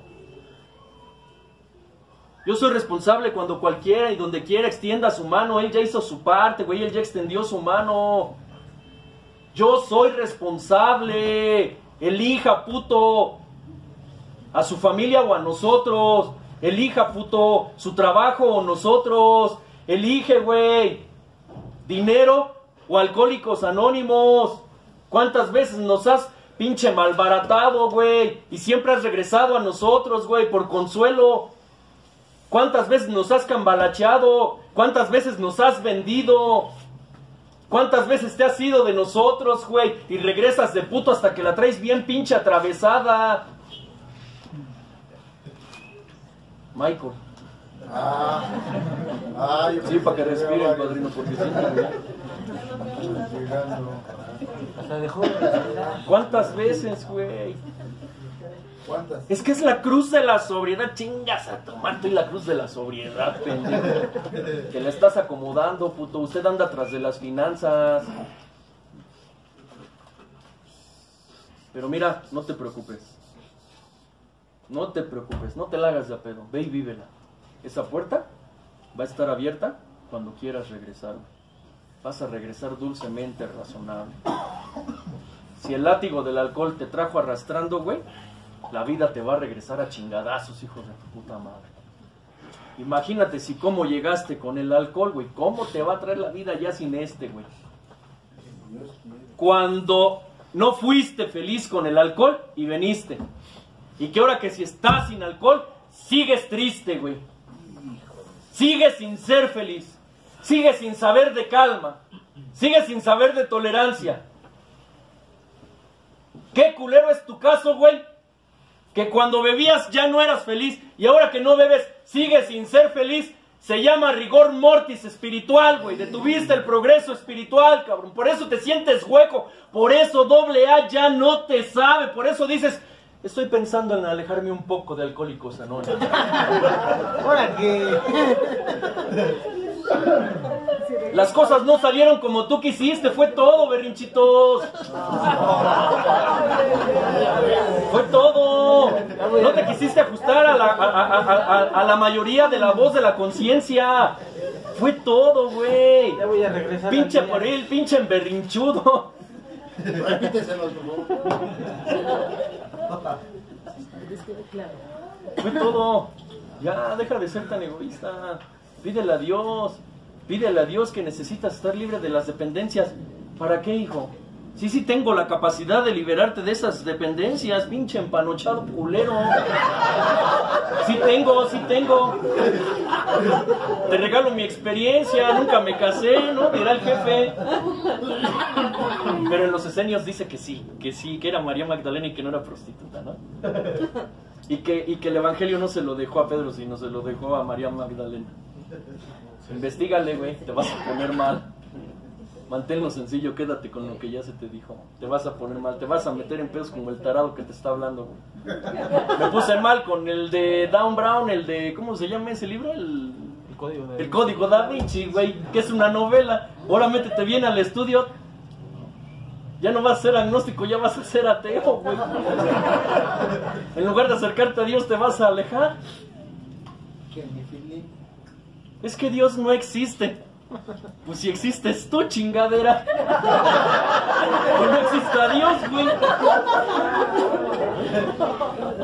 Yo soy responsable cuando cualquiera y donde quiera extienda su mano. Él ya hizo su parte, güey, él ya extendió su mano. Yo soy responsable. Elija, puto, a su familia o a nosotros. Elija, puto, su trabajo o nosotros. Elige, güey, dinero o Alcohólicos Anónimos. ¿Cuántas veces nos has pinche malbaratado, güey? Y siempre has regresado a nosotros, güey, por consuelo. ¿Cuántas veces nos has cambalacheado? ¿Cuántas veces nos has vendido? ¿Cuántas veces te has ido de nosotros, güey? Y regresas de puto hasta que la traes bien pinche atravesada. Michael. Ah, ah, yo Sí, para que respiren, padrino, porque siempre... Hasta dejó de respirar. ¿Cuántas veces, güey? ¿Cuántas? Es que es la cruz de la sobriedad, chingas a tu manto, y la cruz de la sobriedad, pendejo. Que la estás acomodando, puto. Usted anda atrás de las finanzas. Pero mira, no te preocupes. No te preocupes, no te la hagas de a pedo. Ve y vívela. Esa puerta va a estar abierta cuando quieras regresar. Vas a regresar dulcemente, razonable. Si el látigo del alcohol te trajo arrastrando, güey, la vida te va a regresar a chingadazos, hijos de tu puta madre. Imagínate si cómo llegaste con el alcohol, güey. ¿Cómo te va a traer la vida ya sin este, güey? Cuando no fuiste feliz con el alcohol y veniste. Y que ahora que si estás sin alcohol, sigues triste, güey. Sigues sin ser feliz. Sigues sin saber de calma. Sigues sin saber de tolerancia. ¿Qué culero es tu caso, güey? Que cuando bebías ya no eras feliz y ahora que no bebes sigues sin ser feliz. Se llama rigor mortis espiritual, güey. Detuviste el progreso espiritual, cabrón. Por eso te sientes hueco. Por eso doble A ya no te sabe. Por eso dices, estoy pensando en alejarme un poco de Alcohólicos Anónimos. ¿Ahora qué? Las cosas no salieron como tú quisiste. Fue todo, berrinchitos. Fue todo. No te quisiste ajustar a la, a, a, a, a la mayoría de la voz de la conciencia. Fue todo, güey. Ya voy a regresar. Pinche por él, pinche berrinchudo. Repíteselo, por favor. Fue todo. Ya, deja de ser tan egoísta. Pídele a Dios. Pídele a Dios que necesitas estar libre de las dependencias. ¿Para qué, hijo? Sí, sí tengo la capacidad de liberarte de esas dependencias, pinche empanochado culero. Sí tengo, sí tengo. Te regalo mi experiencia, nunca me casé, ¿no? Dirá el jefe. Pero en los esenios dice que sí, que sí, que era María Magdalena y que no era prostituta, ¿no? Y que, y que el evangelio no se lo dejó a Pedro, sino se lo dejó a María Magdalena. Investígale, güey, te vas a poner mal. Manténlo sencillo, quédate con lo que ya se te dijo. Te vas a poner mal, te vas a meter en pedos como el tarado que te está hablando, güey. Me puse mal con el de Dan Brown, el de, ¿cómo se llama ese libro? El, El código de el Código Da Vinci, güey, que es una novela. Ahora métete bien al estudio. Ya no vas a ser agnóstico, ya vas a ser ateo, güey. En lugar de acercarte a Dios, te vas a alejar. Es que Dios no existe. Pues si existes tú, chingadera. Que no exista Dios, güey.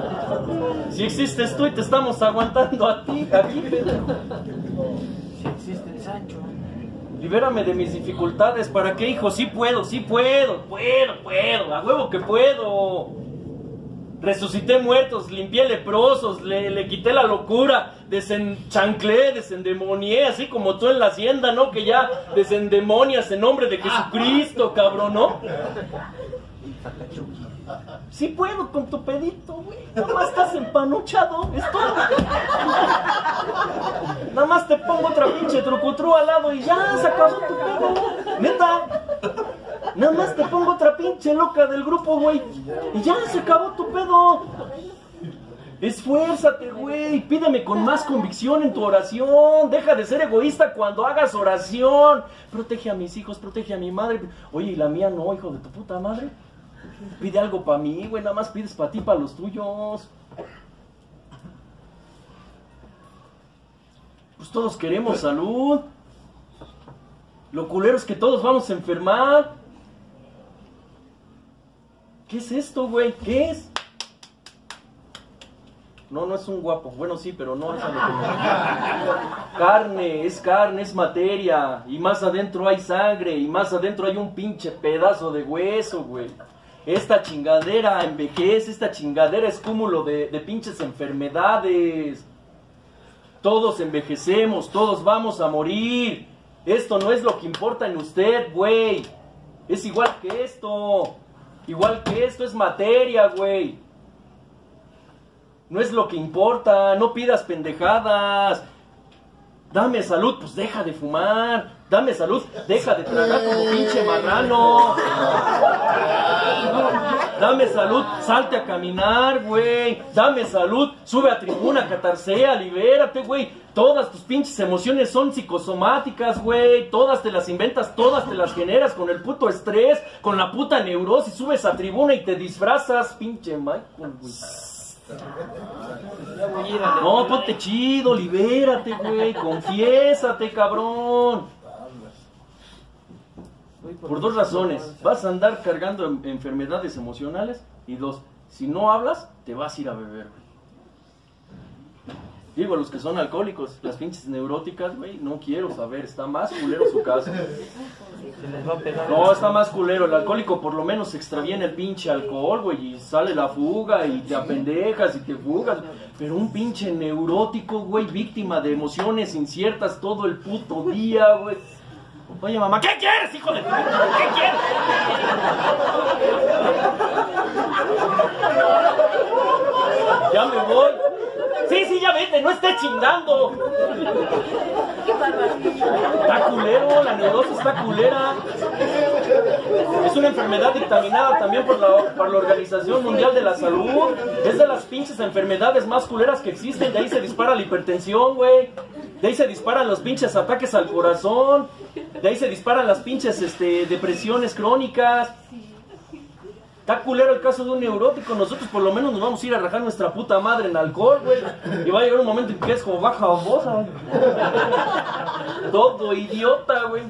Si existes tú y te estamos aguantando a ti, aquí, pendejo. Si existe el Sancho. Libérame de mis dificultades. ¿Para qué, hijo? Sí puedo, sí puedo, puedo, puedo. A huevo que puedo. Resucité muertos, limpié leprosos, le, le quité la locura, desenchanclé, desendemonié, así como tú en la hacienda, ¿no? Que ya desendemonias en nombre de Jesucristo, cabrón, ¿no? Sí puedo con tu pedito, güey. Nada más estás empanuchado, es todo. Nada más te pongo otra pinche trucutru al lado y ya se acabó tu pedo. Neta. Nada más te pongo otra pinche loca del grupo, güey. Y ya se acabó tu pedo. Esfuérzate, güey. Pídeme con más convicción en tu oración. Deja de ser egoísta cuando hagas oración. Protege a mis hijos, protege a mi madre. Oye, y la mía no, hijo de tu puta madre. Pide algo para mí, güey. Nada más pides para ti, para los tuyos. Pues todos queremos salud. Lo culero es que todos vamos a enfermar. ¿Qué es esto, güey? ¿Qué es? No, no es un guapo. Bueno, sí, pero no es a lo que me... Carne, es carne, es materia. Y más adentro hay sangre. Y más adentro hay un pinche pedazo de hueso, güey. Esta chingadera envejece. Esta chingadera es cúmulo de, de pinches enfermedades. Todos envejecemos. Todos vamos a morir. Esto no es lo que importa en usted, güey. Es igual que esto. Igual que esto, es materia, güey. No es lo que importa. No pidas pendejadas. Dame salud, pues deja de fumar. Dame salud, deja de tragar como pinche marrano. Dame salud, salte a caminar, güey. Dame salud, sube a tribuna, catarsea, libérate, güey. Todas tus pinches emociones son psicosomáticas, güey. Todas te las inventas, todas te las generas con el puto estrés, con la puta neurosis. Subes a tribuna y te disfrazas, pinche Michael, güey. No, ponte chido, libérate, güey. Confiésate, cabrón. Por dos razones. Vas a andar cargando en- enfermedades emocionales. Y dos, si no hablas, te vas a ir a beber, güey. Digo, a los que son alcohólicos, las pinches neuróticas, güey, no quiero saber, está más culero su caso. Se les va a pegar. No, está más culero, el alcohólico por lo menos extraviene el pinche alcohol, güey, y sale la fuga, y te apendejas, y te fugas. Pero un pinche neurótico, güey, víctima de emociones inciertas todo el puto día, güey. Oye, mamá, ¿qué quieres, hijo de tu... ¿Qué quieres? Ya me voy. Sí, sí, ya vete, no esté chingando. Está culero, la neurosis está culera. Es una enfermedad dictaminada también por la, por la Organización Mundial de la Salud. Es de las pinches enfermedades más culeras que existen. De ahí se dispara la hipertensión, güey. De ahí se disparan los pinches ataques al corazón. De ahí se disparan las pinches este, depresiones crónicas. Está culero el caso de un neurótico. Nosotros por lo menos nos vamos a ir a rajar nuestra puta madre en alcohol, güey. Y va a llegar un momento en que es como baja bosa. Todo idiota, güey.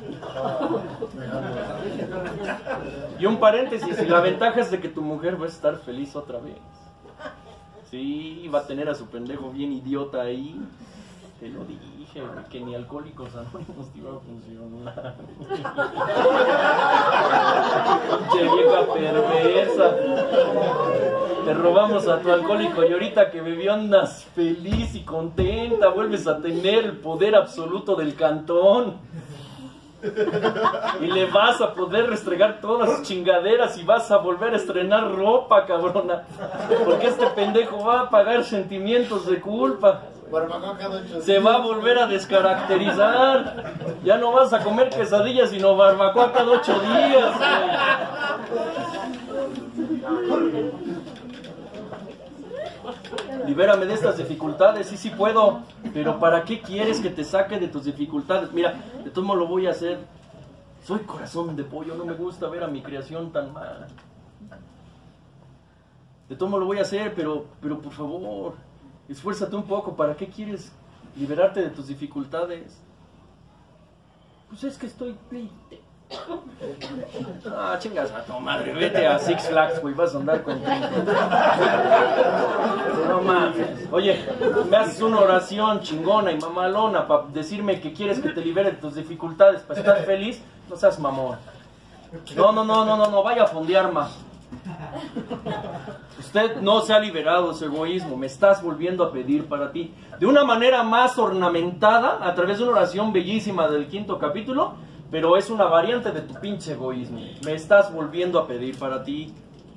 Y un paréntesis, y la ventaja es de que tu mujer va a estar feliz otra vez. Sí, va a tener a su pendejo bien idiota ahí. Te lo dije, güey, que ni Alcohólicos Anónimos te iba a funcionar. Pinche vieja perversa. Te robamos a tu alcohólico y ahorita que bebió andas feliz y contenta. Vuelves a tener el poder absoluto del cantón. Y le vas a poder restregar todas sus chingaderas y vas a volver a estrenar ropa, cabrona. Porque este pendejo va a pagar sentimientos de culpa. Se va a volver a descaracterizar. Ya no vas a comer quesadillas sino barbacoa cada ocho días, güey. Libérame de estas dificultades. Sí, sí puedo. Pero ¿para qué quieres que te saque de tus dificultades? Mira, de todo modo lo voy a hacer. Soy corazón de pollo. No me gusta ver a mi creación tan mal. De todo modo lo voy a hacer, pero, pero por favor, esfuérzate un poco. ¿Para qué quieres liberarte de tus dificultades? Pues es que estoy triste. Ah, chingas a tu madre, vete a Six Flags, güey, vas a andar con no mames. Oye, me haces una oración chingona y mamalona para decirme que quieres que te libere de tus dificultades, para estar feliz, no seas mamón. No, no, no, no, no, no, vaya a fondear más. Usted no se ha liberado de su egoísmo, me estás volviendo a pedir para ti. De una manera más ornamentada, a través de una oración bellísima del quinto capítulo, pero es una variante de tu pinche egoísmo. Me estás volviendo a pedir para ti.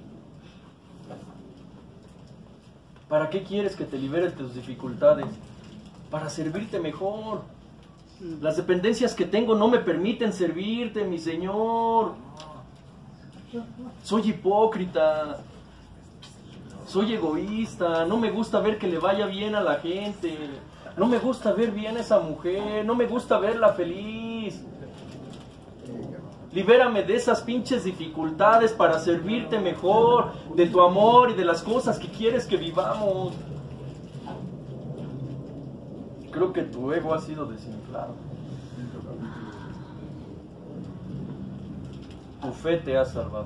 ¿Para qué quieres que te libere de tus dificultades? Para servirte mejor. Las dependencias que tengo no me permiten servirte, mi Señor. Soy hipócrita. Soy egoísta. No me gusta ver que le vaya bien a la gente. No me gusta ver bien a esa mujer. No me gusta verla feliz. Libérame de esas pinches dificultades para servirte mejor, de tu amor y de las cosas que quieres que vivamos. Creo que tu ego ha sido desinflado. Tu fe te ha salvado.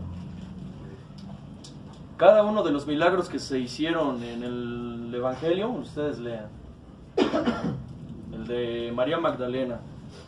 Cada uno de los milagros que se hicieron en el Evangelio, ustedes lean. El de María Magdalena,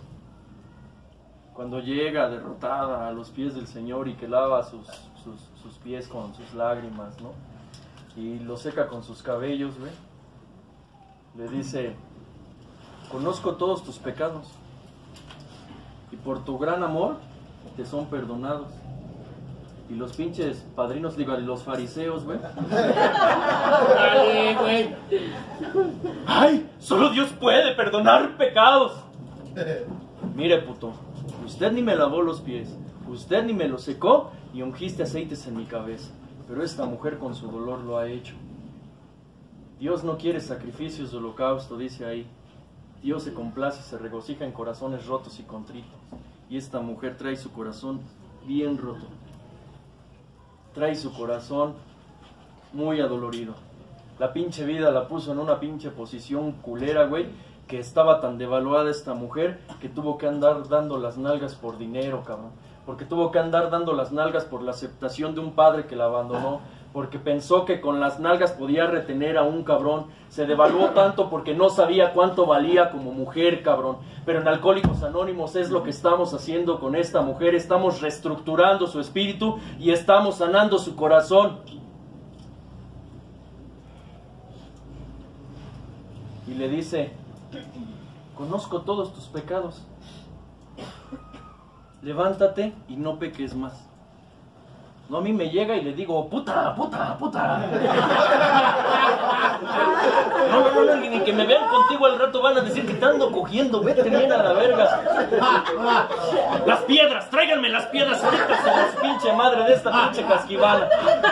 cuando llega derrotada a los pies del Señor y que lava sus, sus, sus pies con sus lágrimas, ¿no? Y lo seca con sus cabellos, ¿ve? Le dice, conozco todos tus pecados y por tu gran amor te son perdonados. Y los pinches padrinos, digo, los fariseos, güey. ¡Dale, güey! ¡Ay! Solo Dios puede perdonar pecados. Mire, puto, usted ni me lavó los pies, usted ni me los secó y ungiste aceites en mi cabeza. Pero esta mujer con su dolor lo ha hecho. Dios no quiere sacrificios de holocausto, dice ahí. Dios se complace y se regocija en corazones rotos y contritos. Y esta mujer trae su corazón bien roto. Trae su corazón muy adolorido. La pinche vida la puso en una pinche posición culera, güey, que estaba tan devaluada esta mujer que tuvo que andar dando las nalgas por dinero, cabrón. Porque tuvo que andar dando las nalgas por la aceptación de un padre que la abandonó. Porque pensó que con las nalgas podía retener a un cabrón. Se devaluó tanto porque no sabía cuánto valía como mujer, cabrón. Pero en Alcohólicos Anónimos es lo que estamos haciendo con esta mujer. Estamos reestructurando su espíritu y estamos sanando su corazón. Y le dice, conozco todos tus pecados. Levántate y no peques más. No, a mí me llega y le digo, puta, puta, puta. No, no, no, no, ni que me vean contigo al rato van a decir que te ando cogiendo, vete bien a la verga. Las piedras, tráiganme las piedras ahorita, se las pinche madre de esta pinche casquivana.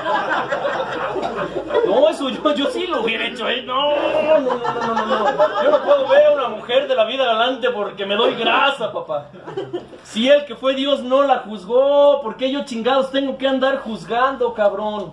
No, eso yo, yo sí lo hubiera hecho, ¿eh? No, no, no, no, no, no. Yo no puedo ver a una mujer de la vida galante porque me doy grasa, papá. Si él que fue Dios no la juzgó, ¿por qué yo chingados tengo que andar juzgando, cabrón?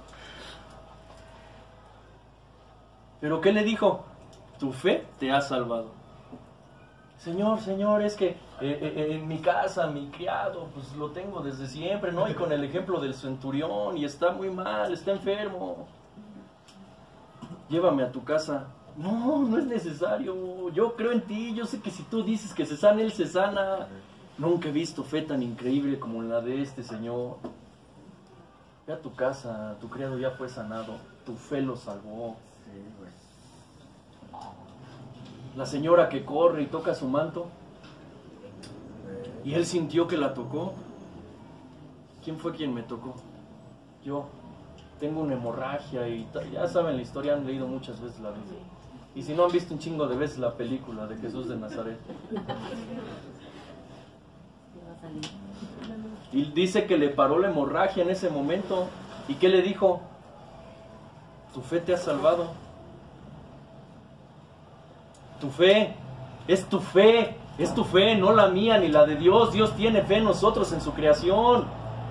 ¿Pero qué le dijo? Tu fe te ha salvado. Señor, señor, es que eh, eh, en mi casa, mi criado, pues lo tengo desde siempre, ¿no? Y con el ejemplo del centurión, y está muy mal, está enfermo. Llévame a tu casa. No, no es necesario. Yo creo en ti, yo sé que si tú dices que se sana, él se sana. Nunca he visto fe tan increíble como la de este señor. Ve a tu casa, tu criado ya fue sanado, tu fe lo salvó. La señora que corre y toca su manto, y él sintió que la tocó. ¿Quién fue quien me tocó? Yo. Tengo una hemorragia y ya saben la historia, han leído muchas veces la Biblia. Y si no han visto un chingo de veces la película de Jesús de Nazaret. Y dice que le paró la hemorragia en ese momento. ¿Y qué le dijo? Tu fe te ha salvado. Tu fe, es tu fe, es tu fe, no la mía ni la de Dios. Dios tiene fe en nosotros, en su creación.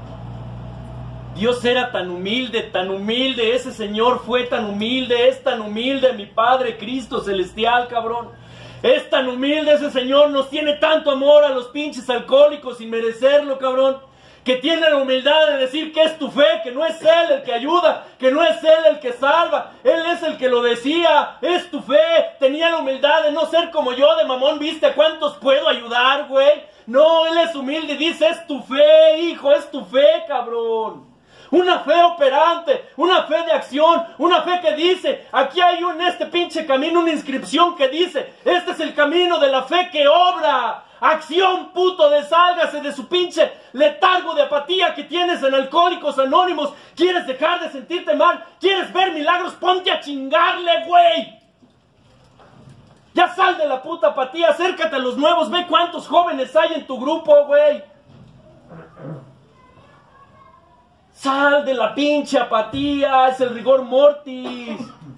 Dios era tan humilde, tan humilde, ese Señor fue tan humilde, es tan humilde, mi Padre Cristo Celestial, cabrón, Es tan humilde ese señor, nos tiene tanto amor a los pinches alcohólicos sin merecerlo, cabrón, que tiene la humildad de decir que es tu fe, que no es él el que ayuda, que no es él el que salva, él es el que lo decía, es tu fe. Tenía la humildad de no ser como yo, de mamón, ¿viste a cuántos puedo ayudar, güey? No, él es humilde y dice, es tu fe, hijo, es tu fe, cabrón. Una fe operante, una fe de acción, una fe que dice, aquí hay en este pinche camino una inscripción que dice, este es el camino de la fe que obra. Acción, puto, desálgase de su pinche letargo de apatía que tienes en Alcohólicos Anónimos. ¿Quieres dejar de sentirte mal? ¿Quieres ver milagros? Ponte a chingarle, güey. Ya sal de la puta apatía, acércate a los nuevos, ve cuántos jóvenes hay en tu grupo, güey. Sal de la pinche apatía, es el rigor mortis.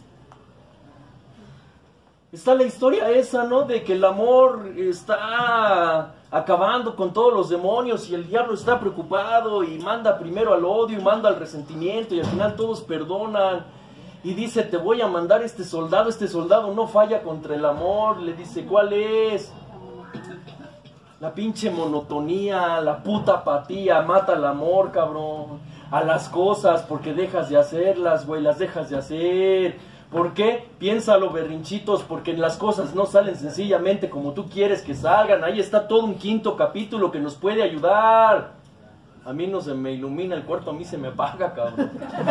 Está la historia esa, ¿no? De que el amor está acabando con todos los demonios y el diablo está preocupado y manda primero al odio y manda al resentimiento y al final todos perdonan. Y dice, te voy a mandar este soldado, este soldado no falla contra el amor. Le dice, ¿cuál es? La pinche monotonía, la puta apatía, mata al amor, cabrón. A las cosas, porque dejas de hacerlas, güey, las dejas de hacer. ¿Por qué? Piénsalo, berrinchitos, porque las cosas no salen sencillamente como tú quieres que salgan. Ahí está todo un quinto capítulo que nos puede ayudar. A mí no se me ilumina el cuarto, a mí se me apaga, cabrón.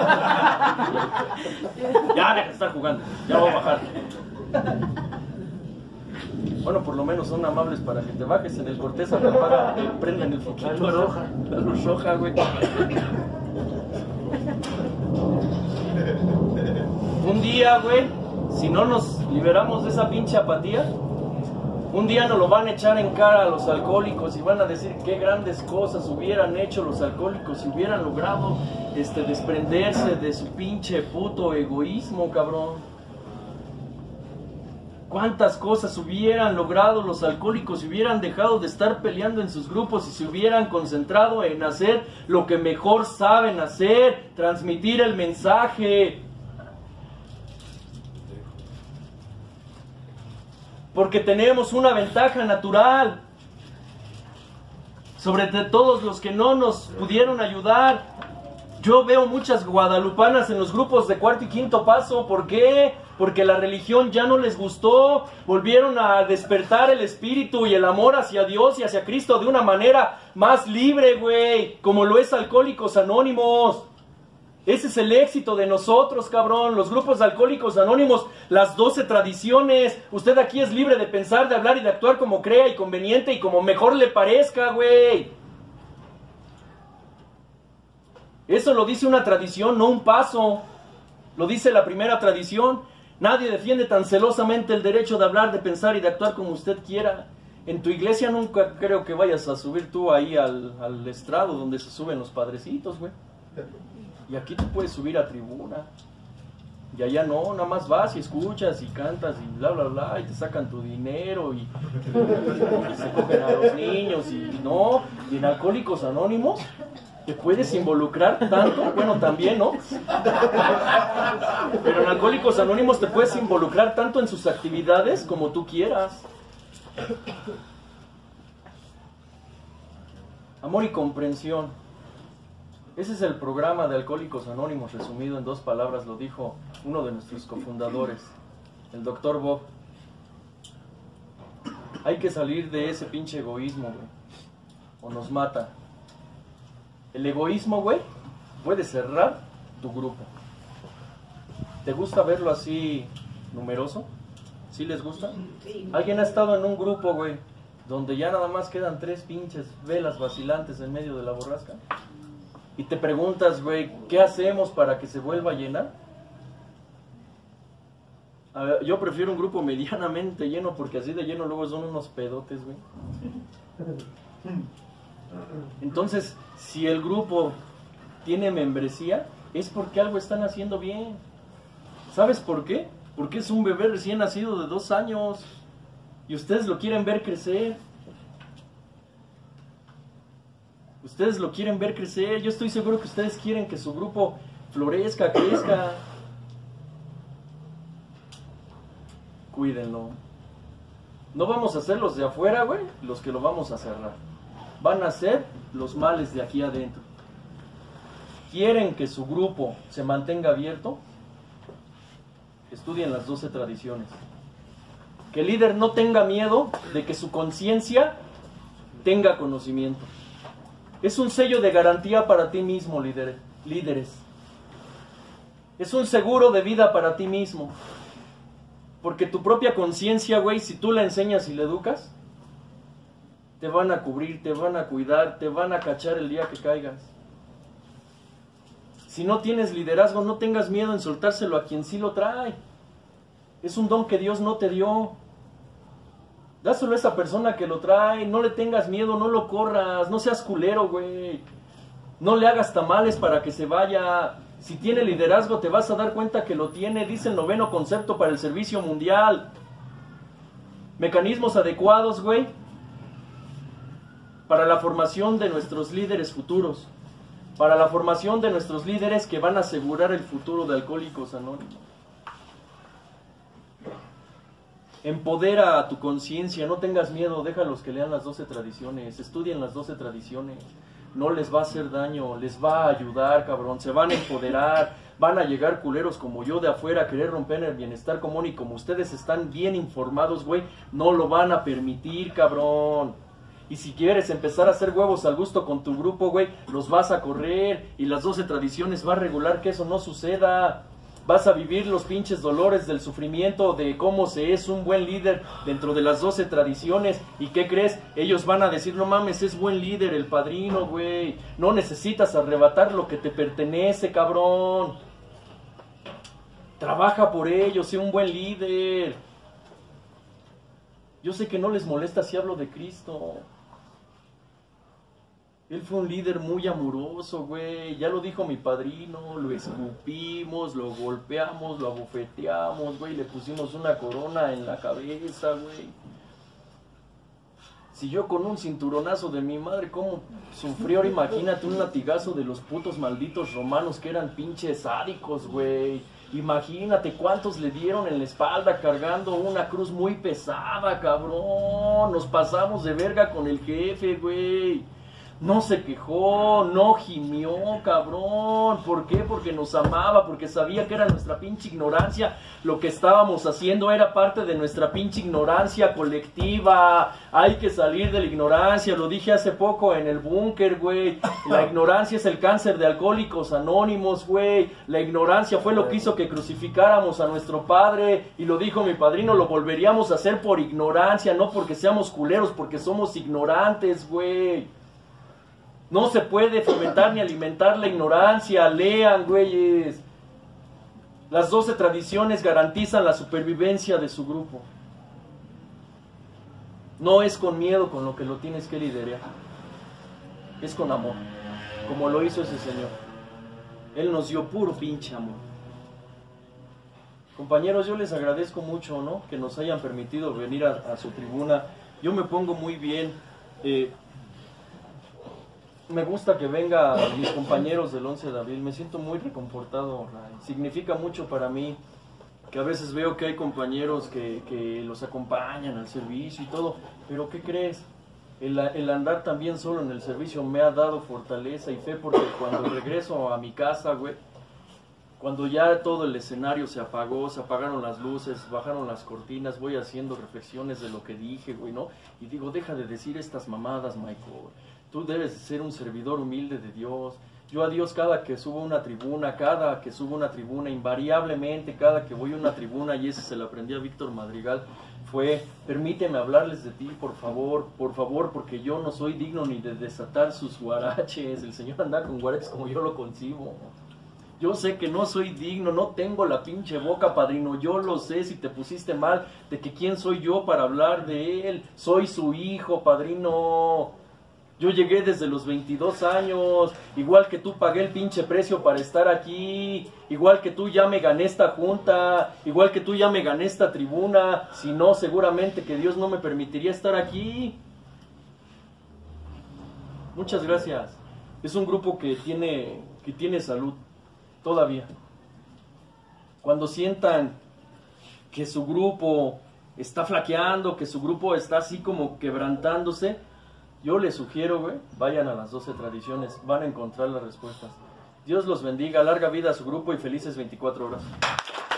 Ya, deja de estar jugando, ya voy a bajar. Bueno, por lo menos son amables para que te bajes en el Corteza, te apaga, te prenden el foquito. La luz roja. La luz roja, güey. Un día, güey, si no nos liberamos de esa pinche apatía, un día nos lo van a echar en cara a los alcohólicos y van a decir qué grandes cosas hubieran hecho los alcohólicos si hubieran logrado este, desprenderse de su pinche puto egoísmo, cabrón. Cuántas cosas hubieran logrado los alcohólicos si hubieran dejado de estar peleando en sus grupos y se hubieran concentrado en hacer lo que mejor saben hacer, transmitir el mensaje. Porque tenemos una ventaja natural sobre todos los que no nos pudieron ayudar. Yo veo muchas guadalupanas en los grupos de cuarto y quinto paso. ¿Por qué? Porque la religión ya no les gustó. Volvieron a despertar el espíritu y el amor hacia Dios y hacia Cristo de una manera más libre, güey. Como lo es Alcohólicos Anónimos. Ese es el éxito de nosotros, cabrón. Los grupos de Alcohólicos Anónimos, las doce tradiciones. Usted aquí es libre de pensar, de hablar y de actuar como crea y conveniente y como mejor le parezca, güey. Eso lo dice una tradición, no un paso. Lo dice la primera tradición. Nadie defiende tan celosamente el derecho de hablar, de pensar y de actuar como usted quiera. En tu iglesia nunca creo que vayas a subir tú ahí al, al estrado donde se suben los padrecitos, güey. Y aquí tú puedes subir a tribuna. Y allá no, nada más vas y escuchas y cantas y bla, bla, bla. Y te sacan tu dinero y, y se cogen a los niños y no. Y en Alcohólicos Anónimos te puedes involucrar tanto. Bueno, también, ¿no? Pero en Alcohólicos Anónimos te puedes involucrar tanto en sus actividades como tú quieras. Amor y comprensión. Ese es el programa de Alcohólicos Anónimos, resumido en dos palabras, lo dijo uno de nuestros cofundadores, el doctor Bob. Hay que salir de ese pinche egoísmo, güey, o nos mata. El egoísmo, güey, puede cerrar tu grupo. ¿Te gusta verlo así numeroso? ¿Sí les gusta? Sí. ¿Alguien ha estado en un grupo, güey, donde ya nada más quedan tres pinches velas vacilantes en medio de la borrasca? Y te preguntas, güey, ¿qué hacemos para que se vuelva a llenar? A ver, yo prefiero un grupo medianamente lleno, porque así de lleno luego son unos pedotes, güey. Entonces, si el grupo tiene membresía, es porque algo están haciendo bien. ¿Sabes por qué? Porque es un bebé recién nacido de dos años y ustedes lo quieren ver crecer. Ustedes lo quieren ver crecer. Yo estoy seguro que ustedes quieren que su grupo florezca, crezca. Cuídenlo. No vamos a ser los de afuera, güey, los que lo vamos a cerrar. Van a ser los males de aquí adentro. ¿Quieren que su grupo se mantenga abierto? Estudien las doce tradiciones. Que el líder no tenga miedo de que su conciencia tenga conocimiento. Es un sello de garantía para ti mismo, líder, líderes. Es un seguro de vida para ti mismo. Porque tu propia conciencia, güey, si tú la enseñas y la educas, te van a cubrir, te van a cuidar, te van a cachar el día que caigas. Si no tienes liderazgo, no tengas miedo en soltárselo a quien sí lo trae. Es un don que Dios no te dio. Dáselo a esa persona que lo trae, no le tengas miedo, no lo corras, no seas culero, güey. No le hagas tamales para que se vaya. Si tiene liderazgo te vas a dar cuenta que lo tiene, dice el noveno concepto para el servicio mundial. Mecanismos adecuados, güey, para la formación de nuestros líderes futuros. Para la formación de nuestros líderes que van a asegurar el futuro de Alcohólicos Anónimos. Empodera a tu conciencia, no tengas miedo, déjalos que lean las doce tradiciones, estudien las doce tradiciones. No les va a hacer daño, les va a ayudar, cabrón, se van a empoderar, van a llegar culeros como yo de afuera a querer romper el bienestar común y como ustedes están bien informados, güey, no lo van a permitir, cabrón. Y si quieres empezar a hacer huevos al gusto con tu grupo, güey, los vas a correr y las doce tradiciones va a regular que eso no suceda. Vas a vivir los pinches dolores del sufrimiento de cómo se es un buen líder dentro de las doce tradiciones. ¿Y qué crees? Ellos van a decir, no mames, es buen líder el padrino, güey. No necesitas arrebatar lo que te pertenece, cabrón. Trabaja por ello, sé un buen líder. Yo sé que no les molesta si hablo de Cristo. Él fue un líder muy amoroso, güey. Ya lo dijo mi padrino. Lo escupimos, lo golpeamos, lo abofeteamos, güey. Le pusimos una corona en la cabeza, güey. Si yo con un cinturonazo de mi madre, ¿cómo sufrí? Ahora imagínate un latigazo de los putos malditos romanos que eran pinches sádicos, güey. Imagínate cuántos le dieron en la espalda cargando una cruz muy pesada, cabrón. Nos pasamos de verga con el jefe, güey. No se quejó, no gimió, cabrón. ¿Por qué? Porque nos amaba, porque sabía que era nuestra pinche ignorancia. Lo que estábamos haciendo era parte de nuestra pinche ignorancia colectiva. Hay que salir de la ignorancia, lo dije hace poco en el búnker, güey. La ignorancia es el cáncer de Alcohólicos Anónimos, güey. La ignorancia fue lo que hizo que crucificáramos a nuestro padre. Y lo dijo mi padrino, lo volveríamos a hacer por ignorancia, no porque seamos culeros, porque somos ignorantes, güey. No se puede fomentar ni alimentar la ignorancia. Lean, güeyes. Las doce tradiciones garantizan la supervivencia de su grupo. No es con miedo con lo que lo tienes que liderar. Es con amor. Como lo hizo ese señor. Él nos dio puro pinche amor. Compañeros, yo les agradezco mucho, ¿no? Que nos hayan permitido venir a, a su tribuna. Yo me pongo muy bien. Eh, Me gusta que venga mis compañeros del once de abril, me siento muy reconfortado, Ray. Significa mucho para mí que a veces veo que hay compañeros que, que los acompañan al servicio y todo, pero ¿qué crees? El, el andar también solo en el servicio me ha dado fortaleza y fe, porque cuando regreso a mi casa, güey, cuando ya todo el escenario se apagó, se apagaron las luces, bajaron las cortinas, voy haciendo reflexiones de lo que dije, güey, ¿no? Y digo, deja de decir estas mamadas, Michael. Tú debes ser un servidor humilde de Dios. Yo a Dios cada que subo una tribuna, cada que subo una tribuna, invariablemente cada que voy a una tribuna, y ese se lo aprendí a Víctor Madrigal, fue, permíteme hablarles de ti, por favor, por favor, porque yo no soy digno ni de desatar sus guaraches. El Señor anda con guaraches como yo lo concibo. Yo sé que no soy digno, no tengo la pinche boca, padrino, yo lo sé. Si te pusiste mal, de que quién soy yo para hablar de él. Soy su hijo, padrino. Yo llegué desde los veintidós años, igual que tú pagué el pinche precio para estar aquí, igual que tú ya me gané esta junta, igual que tú ya me gané esta tribuna, si no, seguramente que Dios no me permitiría estar aquí. Muchas gracias. Es un grupo que tiene, que tiene salud, todavía. Cuando sientan que su grupo está flaqueando, que su grupo está así como quebrantándose, yo les sugiero, güey, vayan a las doce tradiciones, van a encontrar las respuestas. Dios los bendiga, larga vida a su grupo y felices veinticuatro horas.